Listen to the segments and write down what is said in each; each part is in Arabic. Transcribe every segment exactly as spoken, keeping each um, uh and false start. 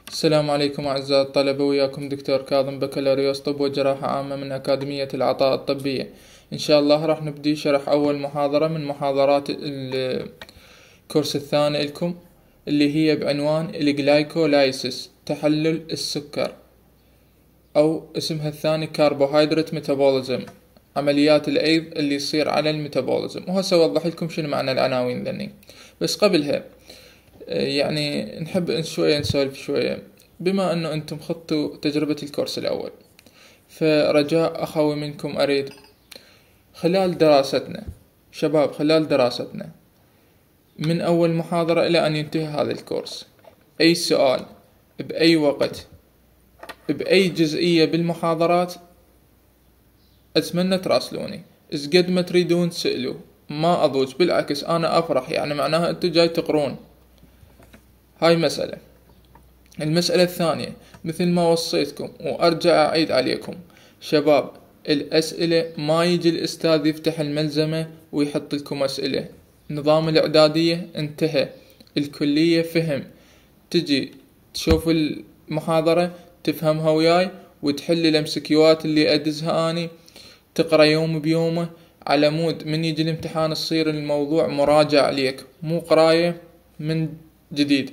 السلام عليكم أعزائي الطلبة، وياكم دكتور كاظم، بكالوريوس طب وجراحة عامة من أكاديمية العطاء الطبية. إن شاء الله راح نبدي شرح أول محاضرة من محاضرات الكورس الثاني لكم، اللي هي بعنوان الجلايكولايسيس، تحلل السكر، أو اسمها الثاني كاربوهيدرات ميتابوليزم، عمليات الأيض اللي يصير على الميتابوليزم. وهسه أوضح لكم شنو معنى العناوين ذني. بس قبلها يعني نحب شوية نسولف شوية، بما أنه أنتم خضتوا تجربة الكورس الأول، فرجاء أخوي منكم أريد خلال دراستنا شباب خلال دراستنا من أول محاضرة إلى أن ينتهي هذا الكورس، أي سؤال بأي وقت بأي جزئية بالمحاضرات أتمنى تراسلوني. إذ قد ما تريدون سألوا، ما أضوج، بالعكس أنا أفرح، يعني معناها أنتوا جاي تقرون. هاي مسألة. المسألة الثانية، مثل ما وصيتكم وأرجع أعيد عليكم شباب، الأسئلة ما يجي الأستاذ يفتح الملزمة ويحط لكم أسئلة. نظام الإعدادية انتهى، الكلية فهم. تجي تشوف المحاضرة تفهمها وياي وتحل الامسكيوات اللي أدزها أني، تقرأ يوم بيومه، على مود من يجي الامتحان تصير الموضوع مراجع عليك، مو قراية من جديد.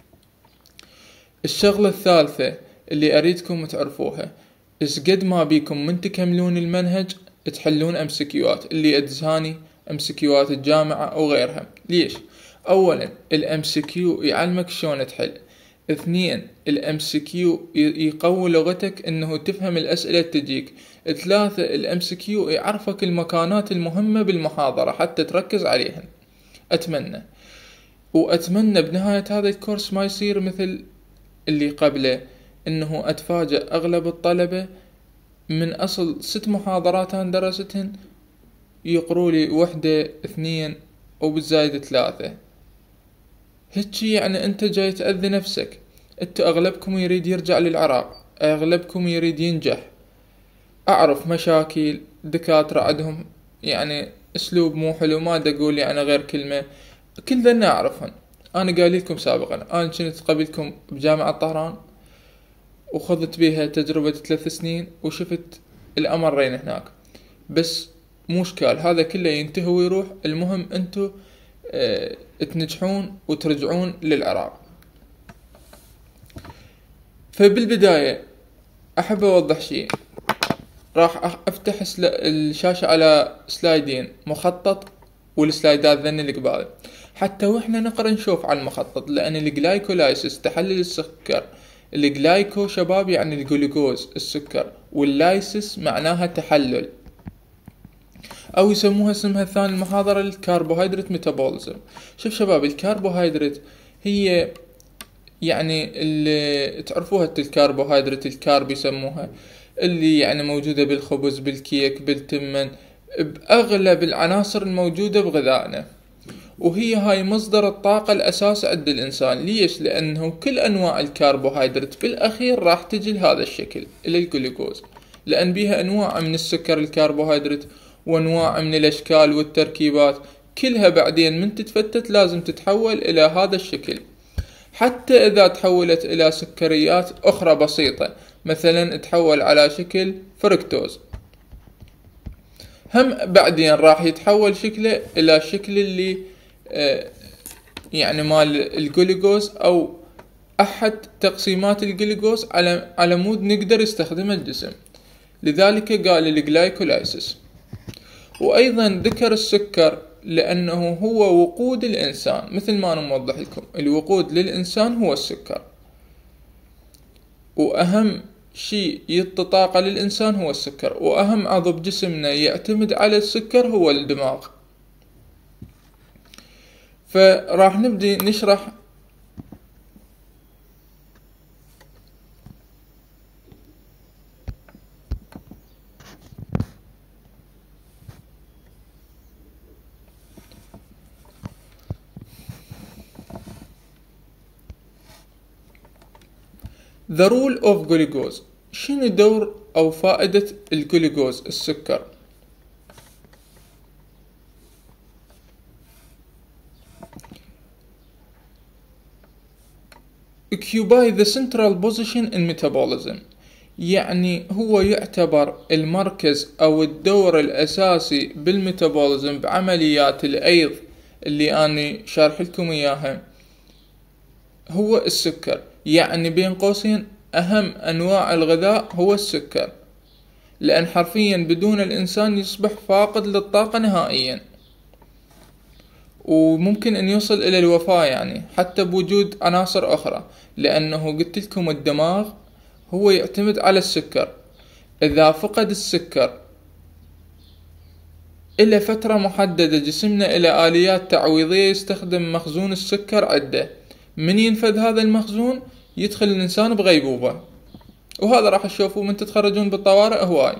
الشغلة الثالثة اللي أريدكم تعرفوها، إذ قد ما بيكم من تكملون المنهج تحلون أمسكيوات اللي أدزهاني، أمسكيوات الجامعة أو غيرها. ليش؟ أولا الأمسكيو يعلمك شلون تحل. اثنين الأمسكيو يقوي لغتك إنه تفهم الأسئلة تجيك. ثلاثة الأمسكيو يعرفك المكانات المهمة بالمحاضرة حتى تركز عليها. أتمنى وأتمنى بنهاية هذا الكورس ما يصير مثل اللي قبله، انه اتفاجأ اغلب الطلبة من اصل ست محاضرات انا درستهن يقروا لي وحدة اثنين وبالزايد ثلاثة. هيك يعني انت جاي تأذي نفسك. انت اغلبكم يريد يرجع للعراق، اغلبكم يريد ينجح. اعرف مشاكل دكاترة عندهم يعني اسلوب مو حلو، ما دا اقول يعني غير كلمة، كل ذا اعرفهن. انا قايل لكم سابقا، انا كنت قبلكم بجامعة طهران وخذت بيها تجربة ثلاث سنين وشفت الأمرين هناك. بس مشكال هذا كله ينتهي ويروح، المهم انتو اه تنجحون وترجعون للعراق. فبالبداية احب اوضح شيء، راح افتح الشاشة على سلايدين، مخطط والسلايدات ذن اللي قبال، حتى واحنا نقرأ نشوف على المخطط. لان الجلايكولايسيس تحلل السكر، الجلايكو شباب يعني الجلوكوز السكر، واللايسيس معناها تحلل، او يسموها اسمها الثاني المحاضرة الكربوهيدرات ميتابوليزم. شوف شباب، الكربوهيدرات هي يعني اللي تعرفوها الكربوهيدرات، الكارب يسموها، اللي يعني موجودة بالخبز بالكيك بالتمن، بأغلب العناصر الموجودة بغذائنا. وهي هاي مصدر الطاقة الأساس عند الإنسان. ليش؟ لأنه كل أنواع الكربوهيدرات بالأخير راح تجي لهذا الشكل إلى الجلوكوز، لأن بيها أنواع من السكر الكربوهيدرات وأنواع من الأشكال والتركيبات، كلها بعدين من تتفتت لازم تتحول إلى هذا الشكل. حتى إذا تحولت إلى سكريات أخرى بسيطة، مثلا تحول على شكل فركتوز، هم بعدين راح يتحول شكله إلى شكل اللي آه يعني مال الجلوكوز، أو أحد تقسيمات الجلوكوز على على مود نقدر يستخدمه الجسم. لذلك قال الجلايكولايسيس. وأيضا ذكر السكر لأنه هو وقود الإنسان، مثل ما أنا موضح لكم، الوقود للإنسان هو السكر، وأهم شيء يعطي طاقة للإنسان هو السكر، وأهم عضو بجسمنا يعتمد على السكر هو الدماغ. فراح نبدي نشرح The role of glucose. شنو دور أو فائدة الجلوكوز السكر؟ occupy the central position in metabolism، يعني هو يعتبر المركز أو الدور الأساسي بالميتابوليزم بعمليات الأيض اللي أنا شارح لكم إياها. هو السكر، يعني بين قوسين أهم أنواع الغذاء هو السكر، لأن حرفيا بدون الإنسان يصبح فاقد للطاقة نهائيا، وممكن أن يوصل إلى الوفاة يعني حتى بوجود عناصر أخرى، لأنه قلت لكم الدماغ هو يعتمد على السكر. إذا فقد السكر إلى فترة محددة جسمنا إلى آليات تعويضية يستخدم مخزون السكر عدة، من ينفذ هذا المخزون يدخل الإنسان بغيبوبة، وهذا راح تشوفوه من تتخرجون بالطوارئ هواي.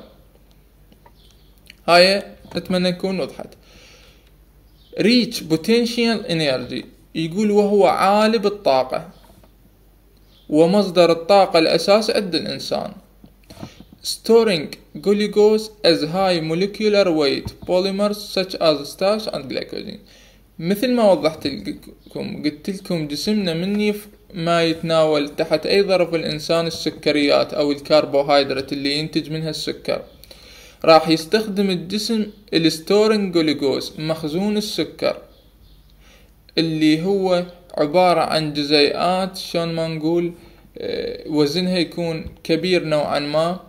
هاي أتمنى نكون وضحت. reach potential energy يقول وهو عالي بالطاقة ومصدر الطاقة الأساس عند الإنسان. storing glucose as high molecular weight polymers such as starch and glycogen. مثل ما وضحت لكم قلت لكم جسمنا من ما يتناول تحت أي ظرف الإنسان السكريات أو الكربوهيدرات اللي ينتج منها السكر، راح يستخدم الجسم الستورنج جلوكوز مخزون السكر اللي هو عبارة عن جزيئات شلون ما نقول وزنها يكون كبير نوعا ما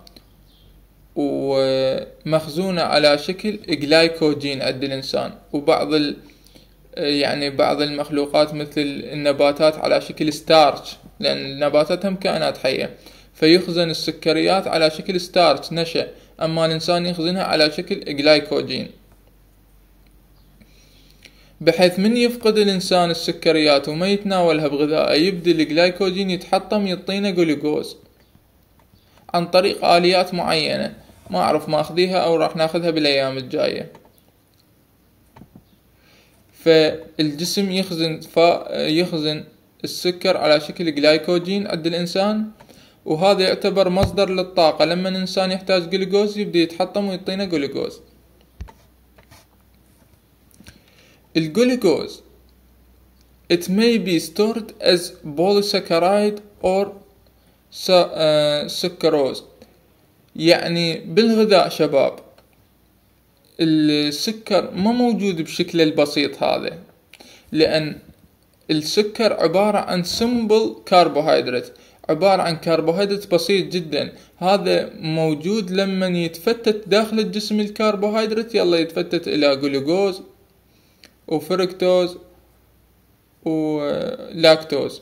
ومخزونة على شكل جلايكوجين عند الإنسان، وبعض ال يعني بعض المخلوقات مثل النباتات على شكل ستارش، لأن النباتات هم كائنات حية فيخزن السكريات على شكل ستارش نشا، أما الإنسان يخزنها على شكل جلايكوجين، بحيث من يفقد الإنسان السكريات وما يتناولها بغذائه يبدأ الجلايكوجين يتحطم يعطينا جلوكوز عن طريق آليات معينة ما أعرف ماخذيها أو راح ناخذها بالأيام الجاية. فالجسم يخزن يخزن السكر على شكل جلايكوجين عند الإنسان، وهذا يعتبر مصدر للطاقة. لما الإنسان يحتاج جلوكوز يبدأ يتحطم ويعطينا جلوكوز. الجلوكوز it may be stored as polysaccharide or sucrose، يعني بالغذاء شباب السكر ما موجود بشكله البسيط هذا، لأن السكر عبارة عن simple carbohydrate، عبارة عن كربوهيدرات بسيط جدا. هذا موجود لما يتفتت داخل الجسم الكربوهيدرات يلا يتفتت إلى جلوكوز وفركتوز ولاكتوز،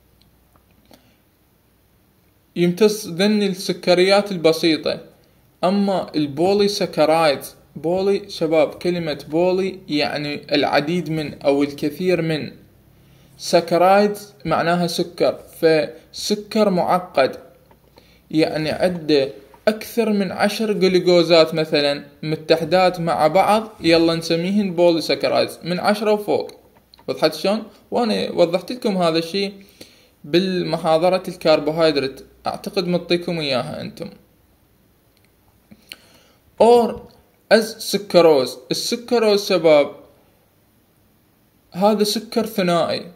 يمتص ذن السكريات البسيطة. أما البولي سكرايد، بولي شباب كلمة بولي يعني العديد من أو الكثير من، سكرايد معناها سكر، فسكر معقد يعني عنده أكثر من عشر جلوكوزات مثلا متحدات مع بعض يلا نسميهن بولي سكرايد من عشرة وفوق. وضحت شلون؟ وأنا وضحت لكم هذا الشيء بالمحاضرة الكربوهيدرات، أعتقد مطيكم إياها أنتم. or as سكروز، السكروز شباب هذا سكر ثنائي،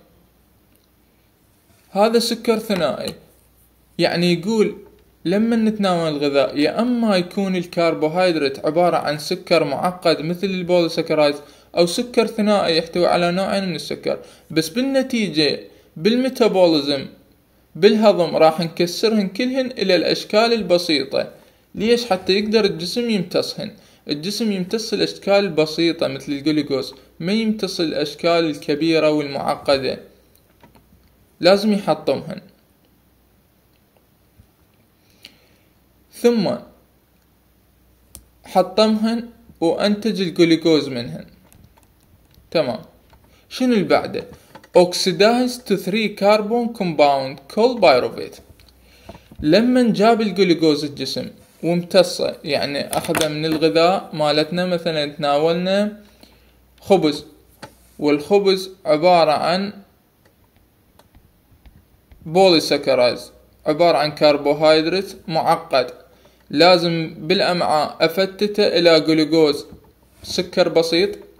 هذا سكر ثنائي يعني يقول لما نتناول الغذاء يا أما يكون الكربوهيدرات عبارة عن سكر معقد مثل البوليساكرايد أو سكر ثنائي يحتوي على نوعين من السكر، بس بالنتيجة بالميتابوليزم بالهضم راح نكسرهن كلهن إلى الأشكال البسيطة. ليش؟ حتى يقدر الجسم يمتصهن. الجسم يمتص الأشكال البسيطة مثل الجلوكوز، ما يمتص الأشكال الكبيرة والمعقدة، لازم يحطمهن. ثم حطمهن وأنتج الجلوكوز منهن. تمام. شنو اللي بعده؟ oxidized to three carbon compound called pyruvate. لما جاب الجلوكوز الجسم وامتصه، يعني أخذه من الغذاء مالتنا، مثلا تناولنا خبز، والخبز عبارة عن بوليساكرايز، عبارة عن كربوهيدرات معقد، لازم بالأمعاء أفتته إلى جلوكوز سكر بسيط امتصيته من الأمعاء. شلون أتعامل وياه وانتج الطاقة؟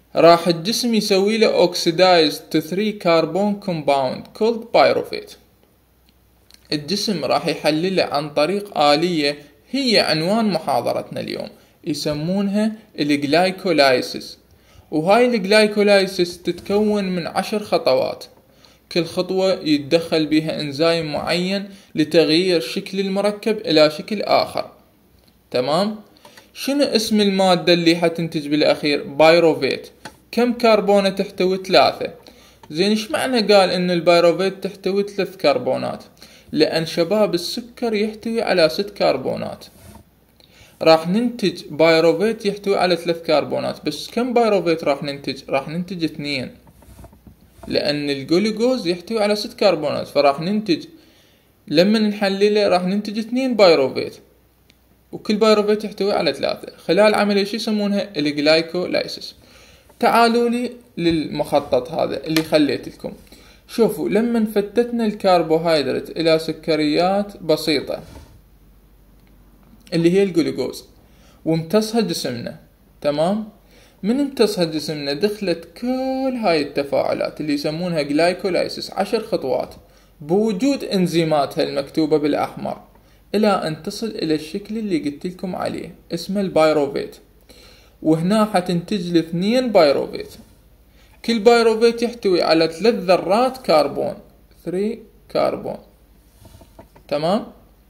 راح الجسم يسوي له oxidize to three carbon compound called pyruvate. الجسم راح يحلله عن طريق آلية هي عنوان محاضرتنا اليوم، يسمونها الجلايكولايسيس. وهاي الجلايكولايسيس تتكون من عشر خطوات، كل خطوة يتدخل بها انزيم معين لتغيير شكل المركب الى شكل اخر. تمام؟ شنو اسم المادة اللي حتنتج بالاخير؟ بايروفيت. كم كربونة تحتوي؟ ثلاثة. زين، ايش معنى قال ان البايروفيت تحتوي ثلاث كربونات؟ لان شباب السكر يحتوي على ست كربونات، راح ننتج بايروفيت يحتوي على ثلاث كربونات. بس كم بايروفيت راح ننتج؟ راح ننتج اثنين، لان الجلوكوز يحتوي على ست كربونات، فراح ننتج لما نحلله راح ننتج اثنين بايروفيت، وكل بايروفيت يحتوي على ثلاثة. خلال عملية شو يسمونها؟ الجلايكولايسيس. تعالوا لي للمخطط هذا اللي خليت لكم. شوفوا، لما فتتنا الكربوهيدرات الى سكريات بسيطة اللي هي الجلوكوز وامتصها جسمنا، تمام؟ من امتصها جسمنا دخلت كل هاي التفاعلات اللي يسمونها جلايكولايسيس، عشر خطوات بوجود انزيماتها المكتوبة بالاحمر، الى ان تصل الى الشكل اللي قلت لكم عليه اسمه البايروفيت. وهنا حتنتج الاثنين بايروفيت، كل بايروفيت يحتوي على ثلاث ذرات كربون، ثلاثة كربون. تمام؟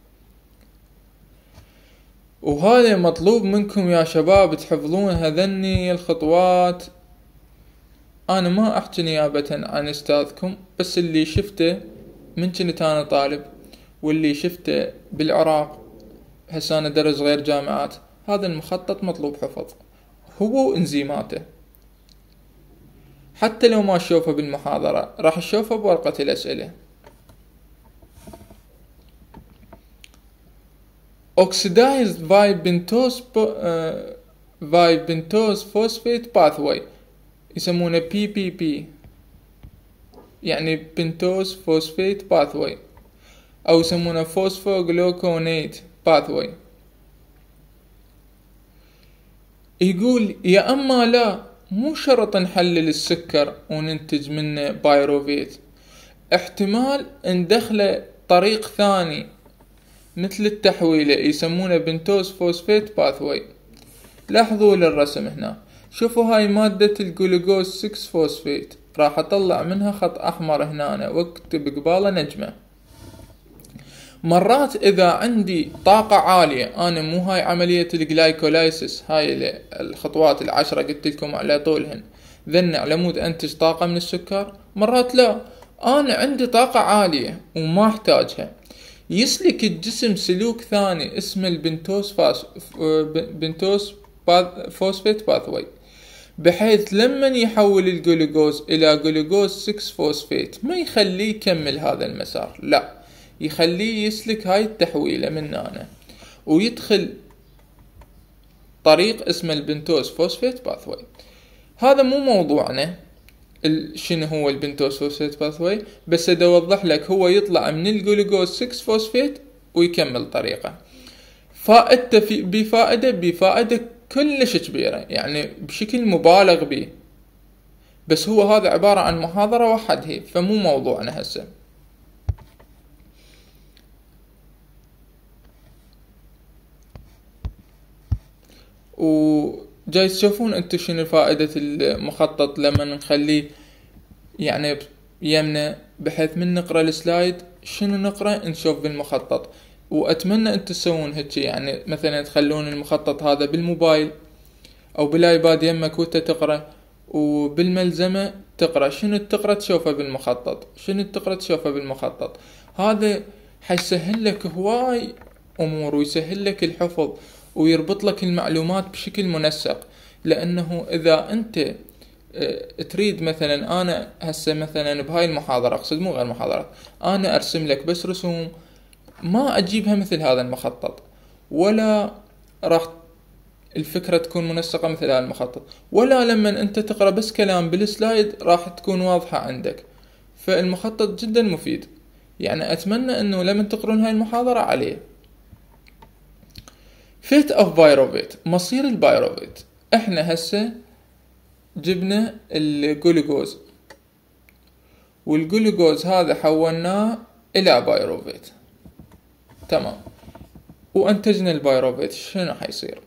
وهذا مطلوب منكم يا شباب تحفظون هذني الخطوات. انا ما احكي نيابة عن استاذكم، بس اللي شفته من كنت انا طالب واللي شفته بالعراق، هسه انا درس غير جامعات، هذا المخطط مطلوب حفظ هو انزيماته. حتى لو ما تشوفه بالمحاضرة راح تشوفه بورقة الاسئلة. oxidized by pentose uh, by pentose phosphate pathway يسمونه بي بي بي، يعني pentose phosphate pathway، او يسمونه phosphogluconate pathway. يقول يا اما لا، مو شرط نحلل السكر وننتج منه بايروفيت، احتمال ندخله طريق ثاني مثل التحويلة يسمونه بنتوز فوسفيت باثوي. لاحظوا للرسم هنا، شوفوا هاي مادة الجلوكوز ستة فوسفيت، راح اطلع منها خط احمر هنا واكتب قباله نجمة. مرات اذا عندي طاقة عالية، انا مو هاي عملية الجلايكولايسيس، هاي الخطوات العشرة قلت لكم على طولهن، ذن على مود انتج طاقة من السكر. مرات لا، انا عندي طاقة عالية وما احتاجها، يسلك الجسم سلوك ثاني اسمه البنتوز فاس بنتوز فوسفيت باثوي، بحيث لما يحول الجلوكوز الى جلوكوز ستة فوسفيت ما يخليه يكمل هذا المسار، لا يخليه يسلك هاي التحويلة من هنا ويدخل طريق اسمه البنتوز فوسفيت باثوي. هذا مو موضوعنا شنو هو البنتوز فوسفيت باثوي، بس ادي اوضح لك هو يطلع من الجلوكوز ستة فوسفيت ويكمل طريقه. فائدته في بفائده بفائده كلش كبيره، يعني بشكل مبالغ به، بس هو هذا عباره عن محاضره وحدها، فمو موضوعنا هسه. وجاي تشوفون انتو شنو فائدة المخطط لما نخليه يعني يمنا، بحيث من نقرأ السلايد شنو نقرأ نشوف بالمخطط. واتمنى انتو تسوون هيك، يعني مثلا تخلون المخطط هذا بالموبايل او بالايباد يمك وانت تقرأ، وبالملزمة تقرأ شنو تقرأ تشوفه بالمخطط، شنو تقرأ تشوفه بالمخطط. هذا حيسهل لك هواي امور ويسهل لك الحفظ ويربط لك المعلومات بشكل منسق. لانه اذا انت تريد مثلا، انا هسه مثلا بهاي المحاضرة اقصد مو غير محاضرات، انا ارسم لك بس رسوم ما اجيبها مثل هذا المخطط، ولا راح الفكرة تكون منسقة مثل هذا المخطط، ولا لما انت تقرأ بس كلام بالسلايد راح تكون واضحة عندك. فالمخطط جدا مفيد، يعني اتمنى انه لما تقرون هاي المحاضرة عليه. فيت اوف بايروفيت، مصير البايروفيت. احنا هسه جبنا الجلوكوز، والجلوكوز هذا حولناه الى بايروفيت. تمام، وانتجنا البايروفيت. شنو حيصير؟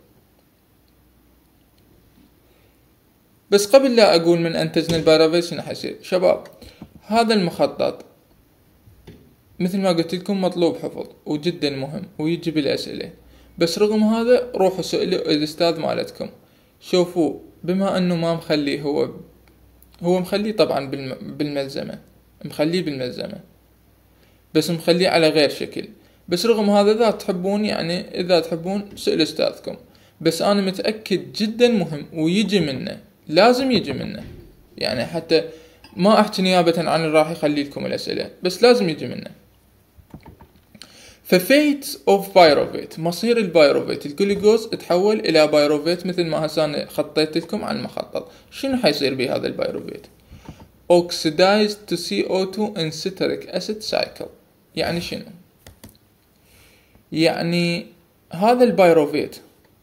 بس قبل لا اقول من انتجنا البايروفيت شنو حيصير شباب، هذا المخطط مثل ما قلت لكم مطلوب حفظ وجدا مهم ويجي بالاسئله. بس رغم هذا روحوا سألوا الاستاذ مالتكم. شوفوا، بما انه ما مخليه هو هو مخليه طبعا بالملزمه، مخليه بالملزمه بس مخليه على غير شكل. بس رغم هذا اذا تحبون يعني اذا تحبون سألوا استاذكم. بس انا متأكد جدا مهم ويجي منه، لازم يجي منه، يعني حتى ما احكي نيابة عن اللي راح يخلي لكم الاسئلة، بس لازم يجي منه. ففيت اوف بايروفيت، مصير البايروفيت الجلوكوز تحول الى بايروفيت مثل ما هسه انا خطيت لكم على المخطط. شنو حيصير بهذا البايروفيت؟ oxidized to سي أو تو in citric acid cycle. يعني شنو؟ يعني هذا البايروفيت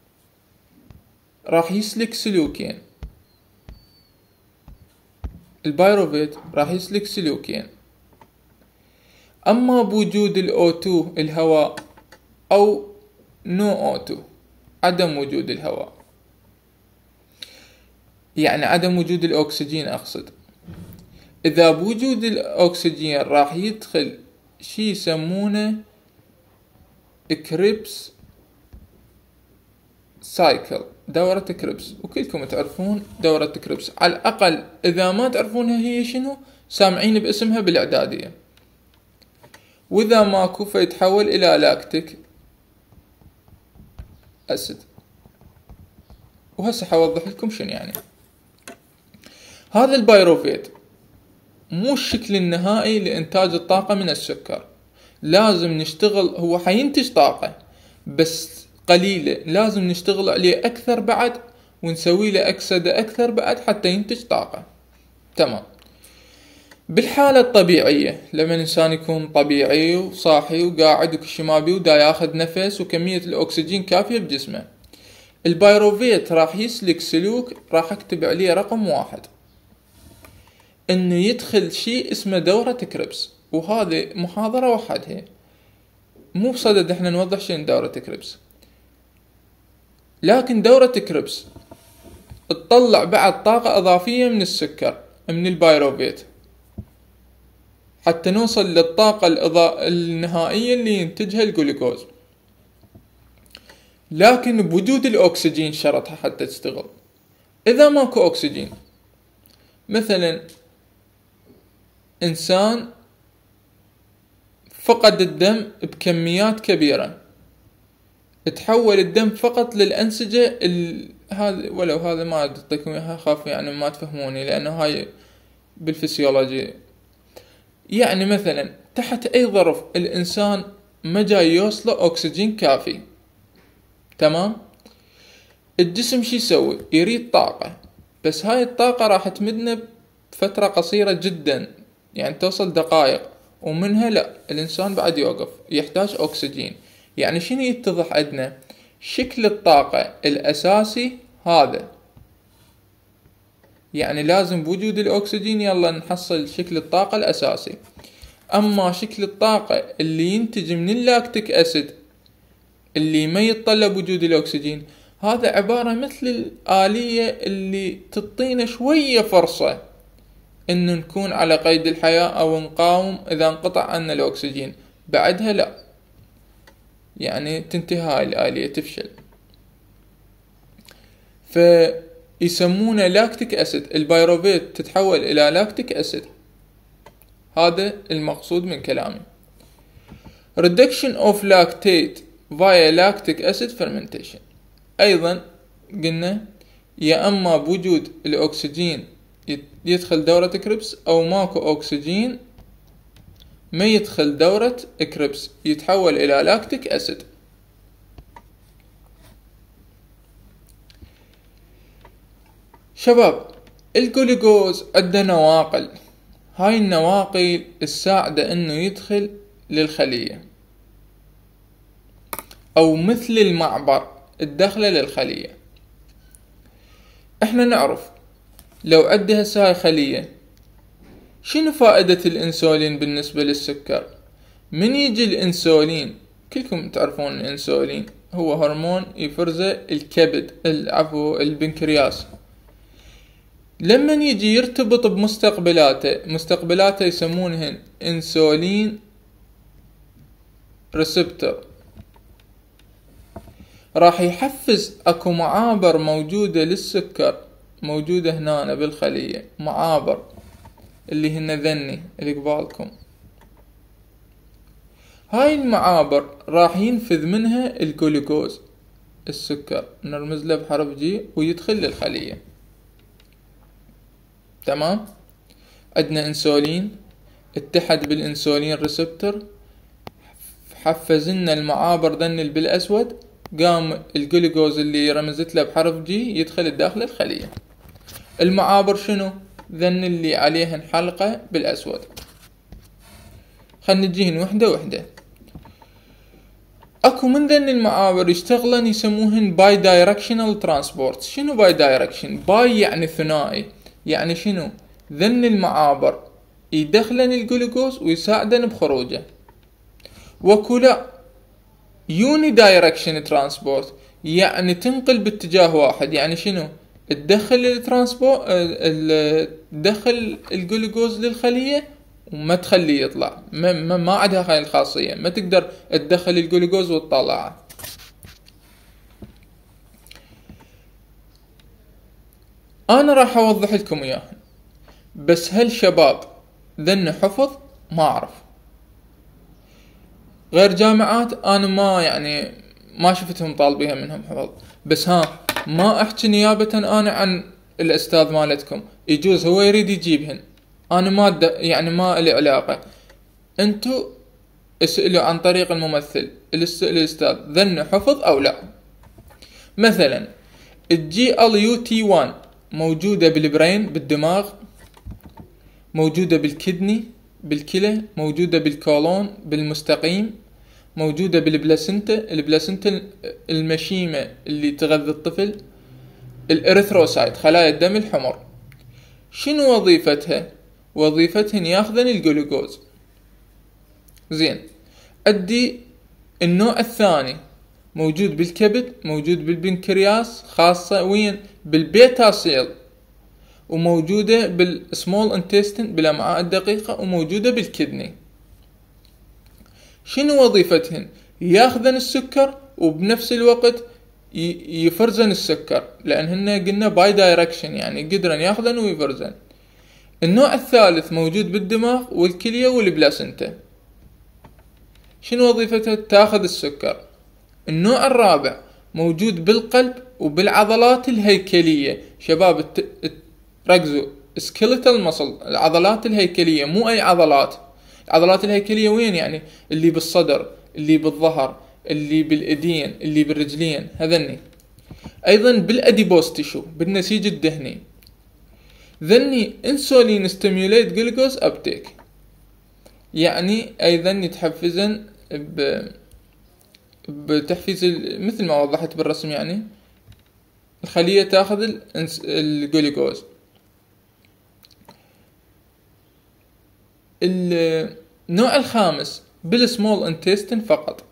راح يسلك سلوكين. البايروفيت راح يسلك سلوكين، اما بوجود ال أو تو الهواء او نو أو تو عدم وجود الهواء، يعني عدم وجود الاكسجين اقصد. اذا بوجود الاكسجين راح يدخل شي يسمونه كريبس سايكل، دورة كريبس، وكلكم تعرفون دورة كريبس على الاقل. اذا ما تعرفونها هي شنو سامعين باسمها بالاعدادية. واذا ماكو فيتحول الى لاكتيك اسيد. وهسه حوضح لكم شنو يعني. هذا البايروفيت مو الشكل النهائي لإنتاج الطاقة من السكر. لازم نشتغل، هو حينتج طاقة بس قليلة، لازم نشتغل عليه أكثر بعد ونسوي له أكسدة أكثر بعد حتى ينتج طاقة. تمام. بالحالة الطبيعية لما الإنسان يكون طبيعي وصاحي وقاعد وكشمابي ودا ياخذ نفس وكمية الأكسجين كافية بجسمه، البايروفيت راح يسلك سلوك راح اكتب عليه رقم واحد، انه يدخل شيء اسمه دورة كريبس. وهذه محاضرة وحدها، مو بصدد احنا نوضح شنو دورة كريبس. لكن دورة كريبس تطلع بعد طاقة اضافية من السكر من البايروفيت حتى نوصل للطاقة الإضاء النهائية اللي ينتجها الجلوكوز. لكن بوجود الاكسجين شرطها حتى تشتغل. اذا ماكو اكسجين، مثلا انسان فقد الدم بكميات كبيرة، تحول الدم فقط للأنسجة ال... هذا ولو هذا ما أعطيكم إياها، خاف يعني ما تفهموني لأنه هاي بالفسيولوجيا. يعني مثلا تحت أي ظرف الإنسان ما جاي يوصله أكسجين كافي، تمام؟ الجسم شي يسوي؟ يريد طاقة، بس هاي الطاقة راح تمدنا بفترة قصيرة جدا، يعني توصل دقائق، ومنها لا الإنسان بعد يوقف يحتاج أكسجين. يعني شنو يتضح عندنا؟ شكل الطاقة الأساسي هذا، يعني لازم بوجود الأكسجين يلا نحصل شكل الطاقة الأساسي. أما شكل الطاقة اللي ينتج من اللاكتيك أسيد اللي ما يتطلب وجود الأكسجين، هذا عبارة مثل الآلية اللي تعطينا شوية فرصة إنه نكون على قيد الحياة أو نقاوم إذا انقطع عنا الأكسجين. بعدها لا، يعني تنتهي هاي الآلية، تفشل. فيسمونه لاكتيك أسيد، البايروفيت تتحول إلى لاكتيك أسيد. هذا المقصود من كلامي. reduction of lactate via lactic acid fermentation. أيضا قلنا يا أما بوجود الأكسجين يدخل دورة كريبس، أو ماكو أكسجين ما يدخل دورة كريبس، يتحول إلى لاكتيك أسيد. شباب، الجلوكوز عنده نواقل. هاي النواقل تساعده انه يدخل للخلية، او مثل المعبر الدخلة للخلية. احنا نعرف لو عندي هسه هاي خلية، شنو فائدة الانسولين بالنسبة للسكر؟ من يجي الانسولين، كلكم تعرفون الانسولين هو هرمون يفرزه الكبد، العفو البنكرياس. لما يجي يرتبط بمستقبلاته، مستقبلاته يسمونهن انسولين ريسبتور، راح يحفز اكو معابر موجودة للسكر، موجودة هنا بالخلية، معابر اللي هن ذني اللي قبالكم. هاي المعابر راح ينفذ منها الجلوكوز، السكر، نرمز له بحرف جي ويدخل للخلية. تمام. عندنا انسولين اتحد بالانسولين ريسبتور، حفزنا المعابر ذن بالاسود، قام الجلوكوز اللي رمزت له بحرف جي يدخل داخل الخلية. المعابر شنو؟ ذن اللي عليهن حلقة بالاسود. خلنا نجيهن وحدة وحدة. اكو من ذن المعابر يشتغلن يسموهن باي دايركشنال ترانسبورت. شنو باي دايركشن؟ باي يعني ثنائي، يعني شنو؟ ذن المعابر يدخلن الجلوكوز ويساعدن بخروجه. وكلا يوني دايركشن ترانسبورت، يعني تنقل باتجاه واحد. يعني شنو؟ تدخل الترانسبورت، تدخل الجلوكوز للخلية وما تخليه يطلع، ما, ما, ما عندها هاي الخاصية، ما تقدر تدخل الجلوكوز وتطلعه. انا راح اوضح لكم اياه، بس هل شباب ذن حفظ؟ ما اعرف، غير جامعات انا ما يعني ما شفتهم طالبيها منهم حفظ. بس ها ما احكي نيابة انا عن الاستاذ مالتكم، يجوز هو يريد يجيبهن، انا ما يعني ما لي علاقة. انتو اسألوا عن طريق الممثل، الاستاذ ذن حفظ او لا. مثلا الجي ال يو تي واحد موجودة بالبرين بالدماغ، موجودة بالكدني بالكلى، موجودة بالكولون بالمستقيم، موجودة بالبلاسنتا، البلاسنتا المشيمة اللي تغذي الطفل، الاريثروسايت خلايا الدم الحمر. شنو وظيفتها؟ وظيفتهن ياخذن الجلوكوز. زين، ادي النوع الثاني موجود بالكبد، موجود بالبنكرياس، خاصة وين؟ بالبيتا سيل، وموجودة بالسمول انتستين بالامعاء الدقيقة، وموجودة بالكدني. شنو وظيفتهن؟ ياخذن السكر وبنفس الوقت يفرزن السكر، لان هن قلنا باي دايركشن، يعني قدرن ياخذن ويفرزن. النوع الثالث موجود بالدماغ والكلية والبلاسنتا. شنو وظيفتها؟ تاخذ السكر. النوع الرابع موجود بالقلب وبالعضلات الهيكلية. شباب ركزوا، سكيلتال ماسل، العضلات الهيكلية، مو اي عضلات. العضلات الهيكلية وين؟ يعني اللي بالصدر، اللي بالظهر، اللي بالايدين، اللي بالرجلين، هذني. ايضا بالاديبوس تيشو، بالنسيج الدهني. ذني انسولين ستيميوليت جلوكوز ابتيك، يعني ايضا يتحفزن ب بتحفيز مثل ما وضحت بالرسم، يعني الخلية تاخذ الجلوكوز. النوع الخامس بالسمول انتستين فقط.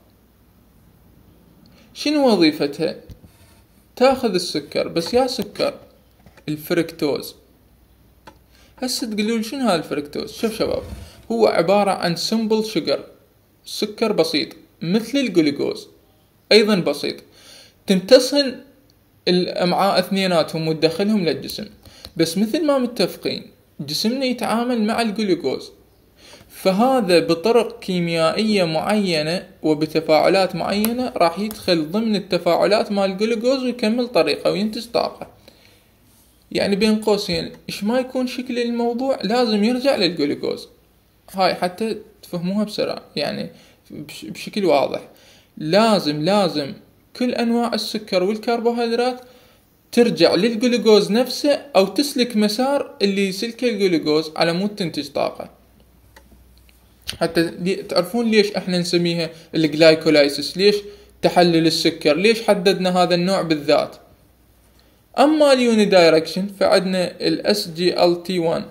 شنو وظيفتها؟ تاخذ السكر، بس يا سكر الفركتوز. هسه تقولون شنو هذا الفركتوز؟ شوف شباب، هو عبارة عن سمبل شجر، سكر بسيط مثل الجلوكوز، ايضا بسيط، تمتصهن الامعاء اثنيناتهم وتدخلهم للجسم. بس مثل ما متفقين جسمنا يتعامل مع الجلوكوز، فهذا بطرق كيميائية معينة وبتفاعلات معينة راح يدخل ضمن التفاعلات مع الجلوكوز ويكمل طريقه وينتج طاقة. يعني بين قوسين ايش ما يكون شكل الموضوع لازم يرجع للجلوكوز. هاي حتى تفهموها بسرعة، يعني بشكل واضح. لازم لازم كل انواع السكر والكربوهيدرات ترجع للجلوكوز نفسه، او تسلك مسار اللي يسلكه الجلوكوز على مود تنتج طاقة. حتى تعرفون ليش احنا نسميها الجلايكولايسيس، ليش تحلل السكر، ليش حددنا هذا النوع بالذات. اما اليوني دايركشن فعندنا الاس جي ال تي واحد.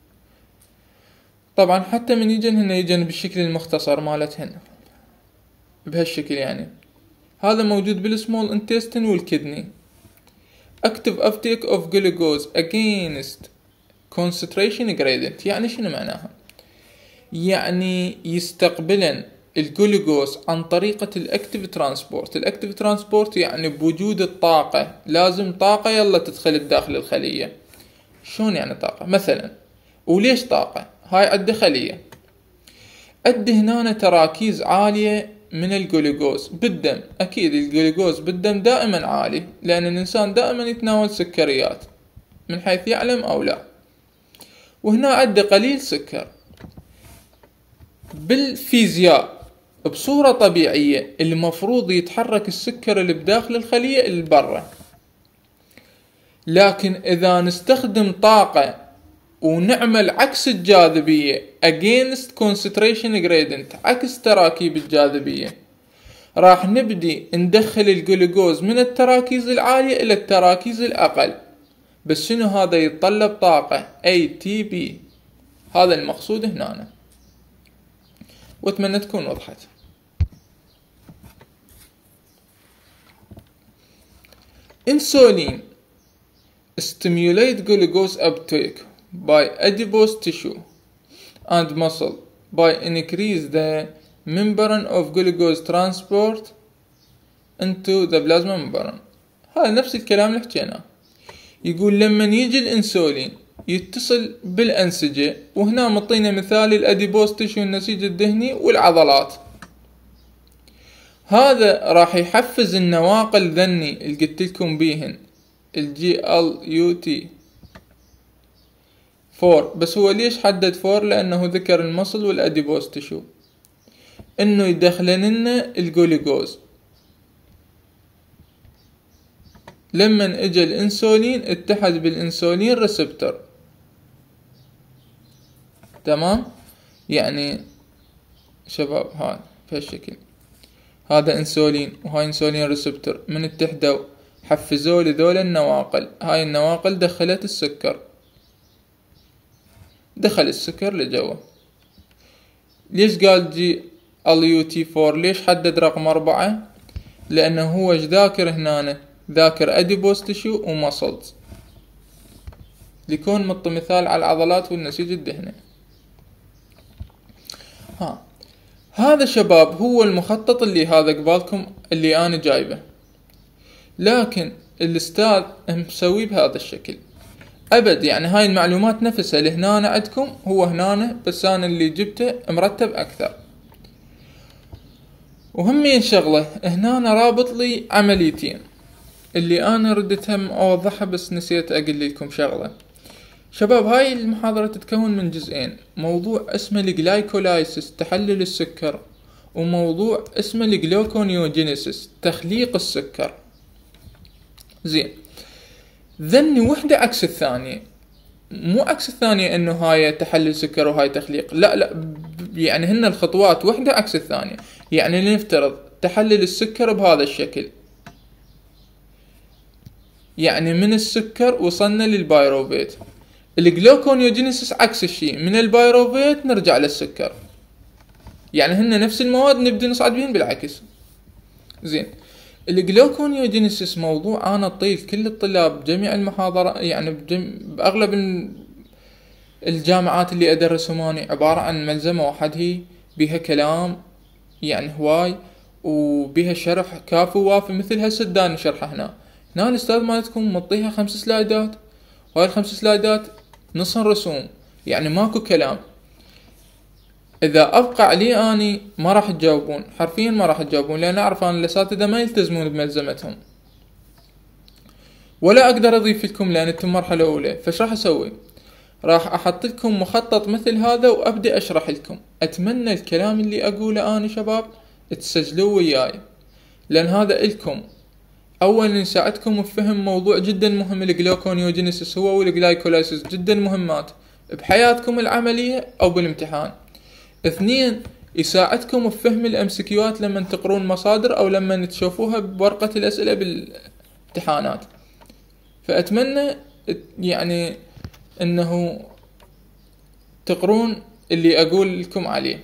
طبعا حتى من يجن هنا يجن بالشكل المختصر مالتهن بهالشكل، يعني هذا موجود بالسمول انتستين والكدني. active uptake of glucose against concentration gradient، يعني شنو معناها؟ يعني يستقبلن الجلوكوز عن طريقة الاكتيف ترانسبورت. الاكتيف ترانسبورت يعني بوجود الطاقة، لازم طاقة يلا تدخل داخل الخلية. شلون يعني طاقة؟ مثلا وليش طاقة؟ هاي عندي خلية، عندي هنا تراكيز عالية من الجلوكوز بالدم. اكيد الجلوكوز بالدم دائما عالي، لان الانسان دائما يتناول سكريات من حيث يعلم او لا، وهنا عندي قليل سكر. بالفيزياء بصورة طبيعية المفروض يتحرك السكر اللي بداخل الخلية اللي برا، لكن اذا نستخدم طاقة ونعمل عكس الجاذبية against concentration gradient، عكس تراكيب الجاذبية، راح نبدي ندخل الجلوكوز من التراكيز العالية الى التراكيز الاقل، بس شنو هذا؟ يتطلب طاقة إيه تي بي. هذا المقصود هنا، واتمنى تكون وضحت. insulin stimulate glucose uptake by adipose tissue and muscle by increase the membrane of glucose transport into the plasma membrane. هذا نفس الكلام اللي حكيناه. يقول لما يجي الانسولين يتصل بالأنسجة، وهنا مطينا مثال الأديبوز تيشو النسيج الدهني والعضلات، هذا راح يحفز النواقل ذني اللي قلت لكم بيهن الجي ال يو تي فور. بس هو ليش حدد فور؟ لأنه ذكر المصل والأديبوز تيشو، إنه يدخلن لنا الجلوكوز. لما اجى الانسولين اتحد بالانسولين ريسبتور، تمام؟ يعني شباب هذا بهالشكل، هذا انسولين وهاي انسولين ريسبتور، من اتحدوا حفزوا لذول النواقل. هاي النواقل دخلت السكر، دخل السكر لجوا. ليش قال جي ال يو تي فور؟ ليش حدد رقم أربعة؟ لأنه هو ايش ذاكر هنا؟ ذاكر أديبوز تيشو ومسلز، ليكون مط مثال على العضلات والنسيج الدهني. ها هذا شباب هو المخطط اللي هذا قبالكم اللي أنا جايبه، لكن الأستاذ مسوي بهذا الشكل أبد. يعني هاي المعلومات نفسها اللي هنا عندكم هو هنا، بس أنا اللي جبته مرتب أكثر. وهمين شغلة هنا رابط لي عمليتين اللي أنا ردتهم أوضحها، بس نسيت أقول لكم شغلة. شباب هاي المحاضرة تتكون من جزئين، موضوع اسمه الجلايكولايسيس تحلل السكر، وموضوع اسمه الجلوكونيوجينيسيس تخليق السكر. زين، ذني وحدة عكس الثانية، مو عكس الثانية انه هاي تحلل سكر وهاي تخليق، لا لا، يعني هن الخطوات وحدة عكس الثانية. يعني لنفترض تحلل السكر بهذا الشكل، يعني من السكر وصلنا للبايروفيت. الجلوكونيوجينيسيس عكس الشيء، من البايروفيت نرجع للسكر، يعني هن نفس المواد نبدأ نصعد بهن بالعكس. زين، الجلوكونيوجينيسيس موضوع انا اطيل كل الطلاب جميع المحاضرة، يعني بجم... باغلب الجامعات اللي ادرسهم اني عبارة عن ملزمة وحدهي بها كلام يعني هواي، وبها شرح كافي ووافي. مثل هسه داني شرحه هنا هنا الاستاذ مالتكم مطيها خمس سلايدات، وهاي الخمس سلايدات نصن رسوم، يعني ماكو كلام. اذا ابقى علي اني ما راح تجاوبون، حرفيا ما راح تجاوبون، لان اعرف ان الاساتذه ما يلتزمون بملزمتهم، ولا اقدر اضيف لكم لان انتم مرحله اولى. فايش راح اسوي؟ راح احط لكم مخطط مثل هذا وابدا اشرح لكم. اتمنى الكلام اللي اقوله انا شباب تسجلوه وياي، لان هذا الكم اولا يساعدكم بفهم موضوع جدا مهم. الجلوكونيوجينيسيس هو والجلايكولايسيس جدا مهمات بحياتكم العمليه او بالامتحان. اثنين، يساعدكم بفهم الامسكيوات لما تقرون مصادر او لما تشوفوها بورقة الاسئلة بالامتحانات. فأتمنى يعني انه تقرون اللي اقول لكم عليه.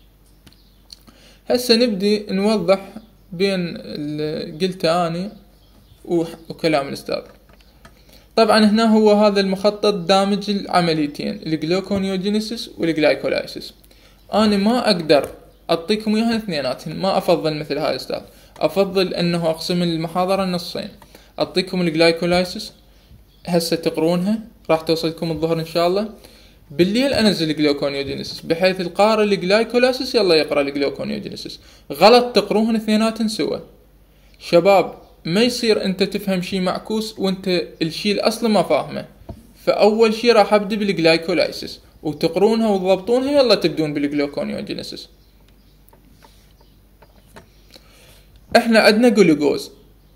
هسه نبدي نوضح بين اللي قلته اني وكلام الاستاذ. طبعا هنا هو هذا المخطط دامج العمليتين، الجلوكونيوجينيسيس والجلايكولايسيس. انا ما اقدر اعطيكم اياها اثنيناتهم، ما افضل مثل هذا الاستاذ، افضل انه اقسم المحاضرة نصين، اعطيكم الجلايكولايسيس هسه تقرونها راح توصلكم الظهر ان شاء الله، بالليل انزل الجلوكونيوجينيسيس بحيث القارئ الجلايكولايسيس يلا يقرا الجلوكونيوجينيسيس. غلط تقروهن اثنيناتهم سوا شباب، ما يصير انت تفهم شي معكوس وانت الشي الاصل ما فاهمه. فاول شي راح ابدا بالجلايكولايسيس وتقرونها وتضبطونها، يلا تبدون بالجلوكونيوجينيسيس. احنا عندنا جلوكوز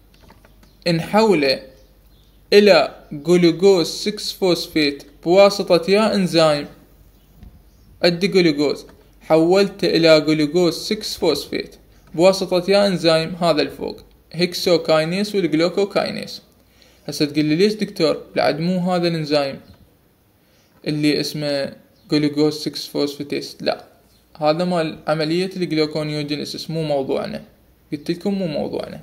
نحوله الى جلوكوز ستة فوسفيت بواسطة يا انزيم. ادي جلوكوز حولته الى جلوكوز ستة فوسفيت بواسطة يا انزيم هذا الفوق هيكسوكاينيز والجلوكوكاينيز. هسه تقول لي ليش دكتور بعد مو هذا الانزيم اللي اسمه جلوكوز ستة فوسفيتيز؟ لا هذا مال عملية الجلوكونيوجينيسيس مو موضوعنا، قلت لكم مو موضوعنا.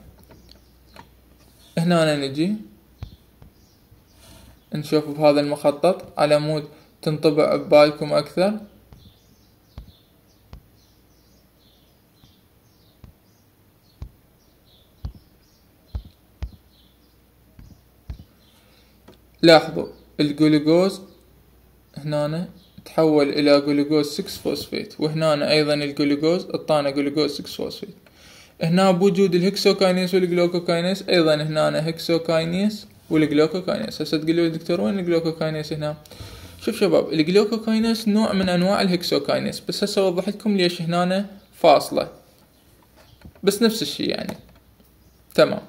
هنا أنا نجي نشوف بهذا المخطط على مود تنطبع ببالكم اكثر. لاحظوا الجلوكوز هنا تحول الى جلوكوز ستة فوسفيت، وهنا ايضا الجلوكوز اعطانا جلوكوز ستة فوسفيت. هنا بوجود الهكسوكاينيز والجلوكوكاينيز ايضا هنا هكسوكاينيز والجلوكوكاينيز. هسه تقولوا لي دكتور وين الجلوكوكاينيز هنا؟ شوف شباب الجلوكوكاينيز نوع من انواع الهكسوكاينيز، بس هسه اوضح لكم ليش هنا فاصلة، بس نفس الشيء يعني. تمام.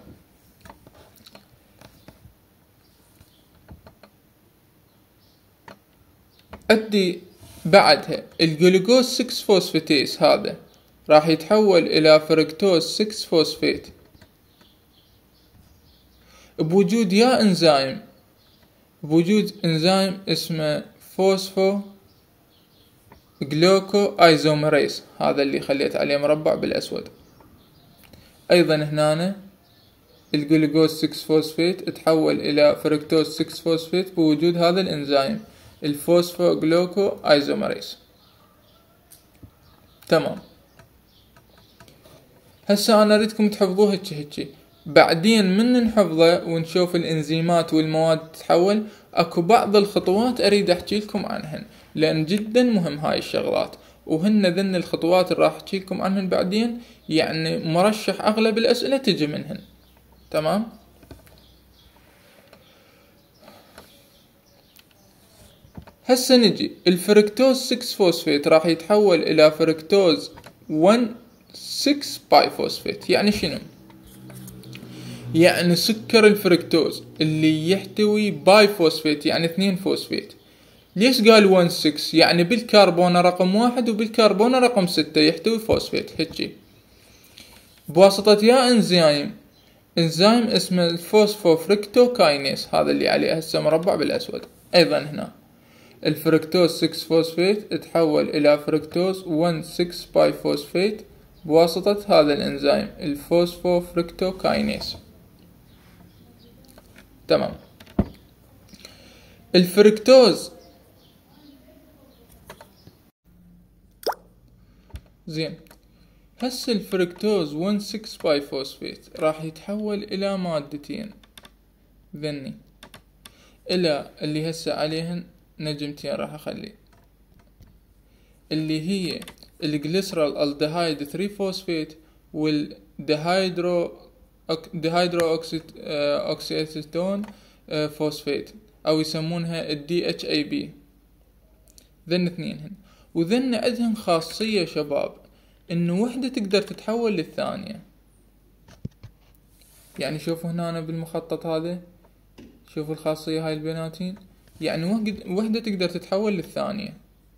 ادي بعدها الجلوكوز ستة فوسفاتيز هذا راح يتحول الى فركتوز ستة فوسفيت بوجود يا انزيم بوجود انزيم اسمه فوسفو جلوكو ايزوميريز، هذا اللي خليت عليه مربع بالاسود. ايضا هنا الجلوكوز ستة فوسفيت تحول الى فركتوز ستة فوسفيت بوجود هذا الانزيم الفوسفو جلوكو ايزوميريز. تمام. هسه انا اريدكم تحفظوه هيك هيك، بعدين من نحفظه ونشوف الانزيمات والمواد تتحول اكو بعض الخطوات اريد احكي لكم عنهن، لان جدا مهم هاي الشغلات، وهن ذن الخطوات اللي راح احكي لكم عنهن بعدين، يعني مرشح اغلب الاسئله تجي منهن. تمام. هسه نجي الفركتوز ستة فوسفيت راح يتحول الى فركتوز واحد ستة باي فوسفيت. يعني شنو؟ يعني سكر الفركتوز اللي يحتوي باي فوسفيت يعني اثنين فوسفيت. ليش قال واحد ستة؟ يعني بالكربونة رقم واحد وبالكربونة رقم ستة يحتوي فوسفيت هيجي بواسطة يا انزيم انزيم اسمه الفوسفوفركتوكاينيز، هذا اللي عليه هسه مربع بالاسود. ايضا هنا الفركتوز ستة فوسفيت تحول الى فركتوز واحد ستة باي فوسفيت بواسطة هذا الانزيم الفوسفوفركتوكاينيز. تمام. الفركتوز زين هسه الفركتوز واحد ستة باي فوسفيت راح يتحول الى مادتين ذني، الى اللي هسه عليهن نجمتين راح اخلي، اللي هي الجليسرال الدهايد ثلاثة فوسفيت والدهايدرو دهايدرو اوكسيتون فوسفيت او يسمونها الدي اتش اي بي. ذن اثنينهن، وذن عندهن خاصية شباب انه وحدة تقدر تتحول للثانية. يعني شوفوا هنا أنا بالمخطط هذا، شوفوا الخاصية هاي البناتين، يعني وحدة تقدر تتحول للثانية،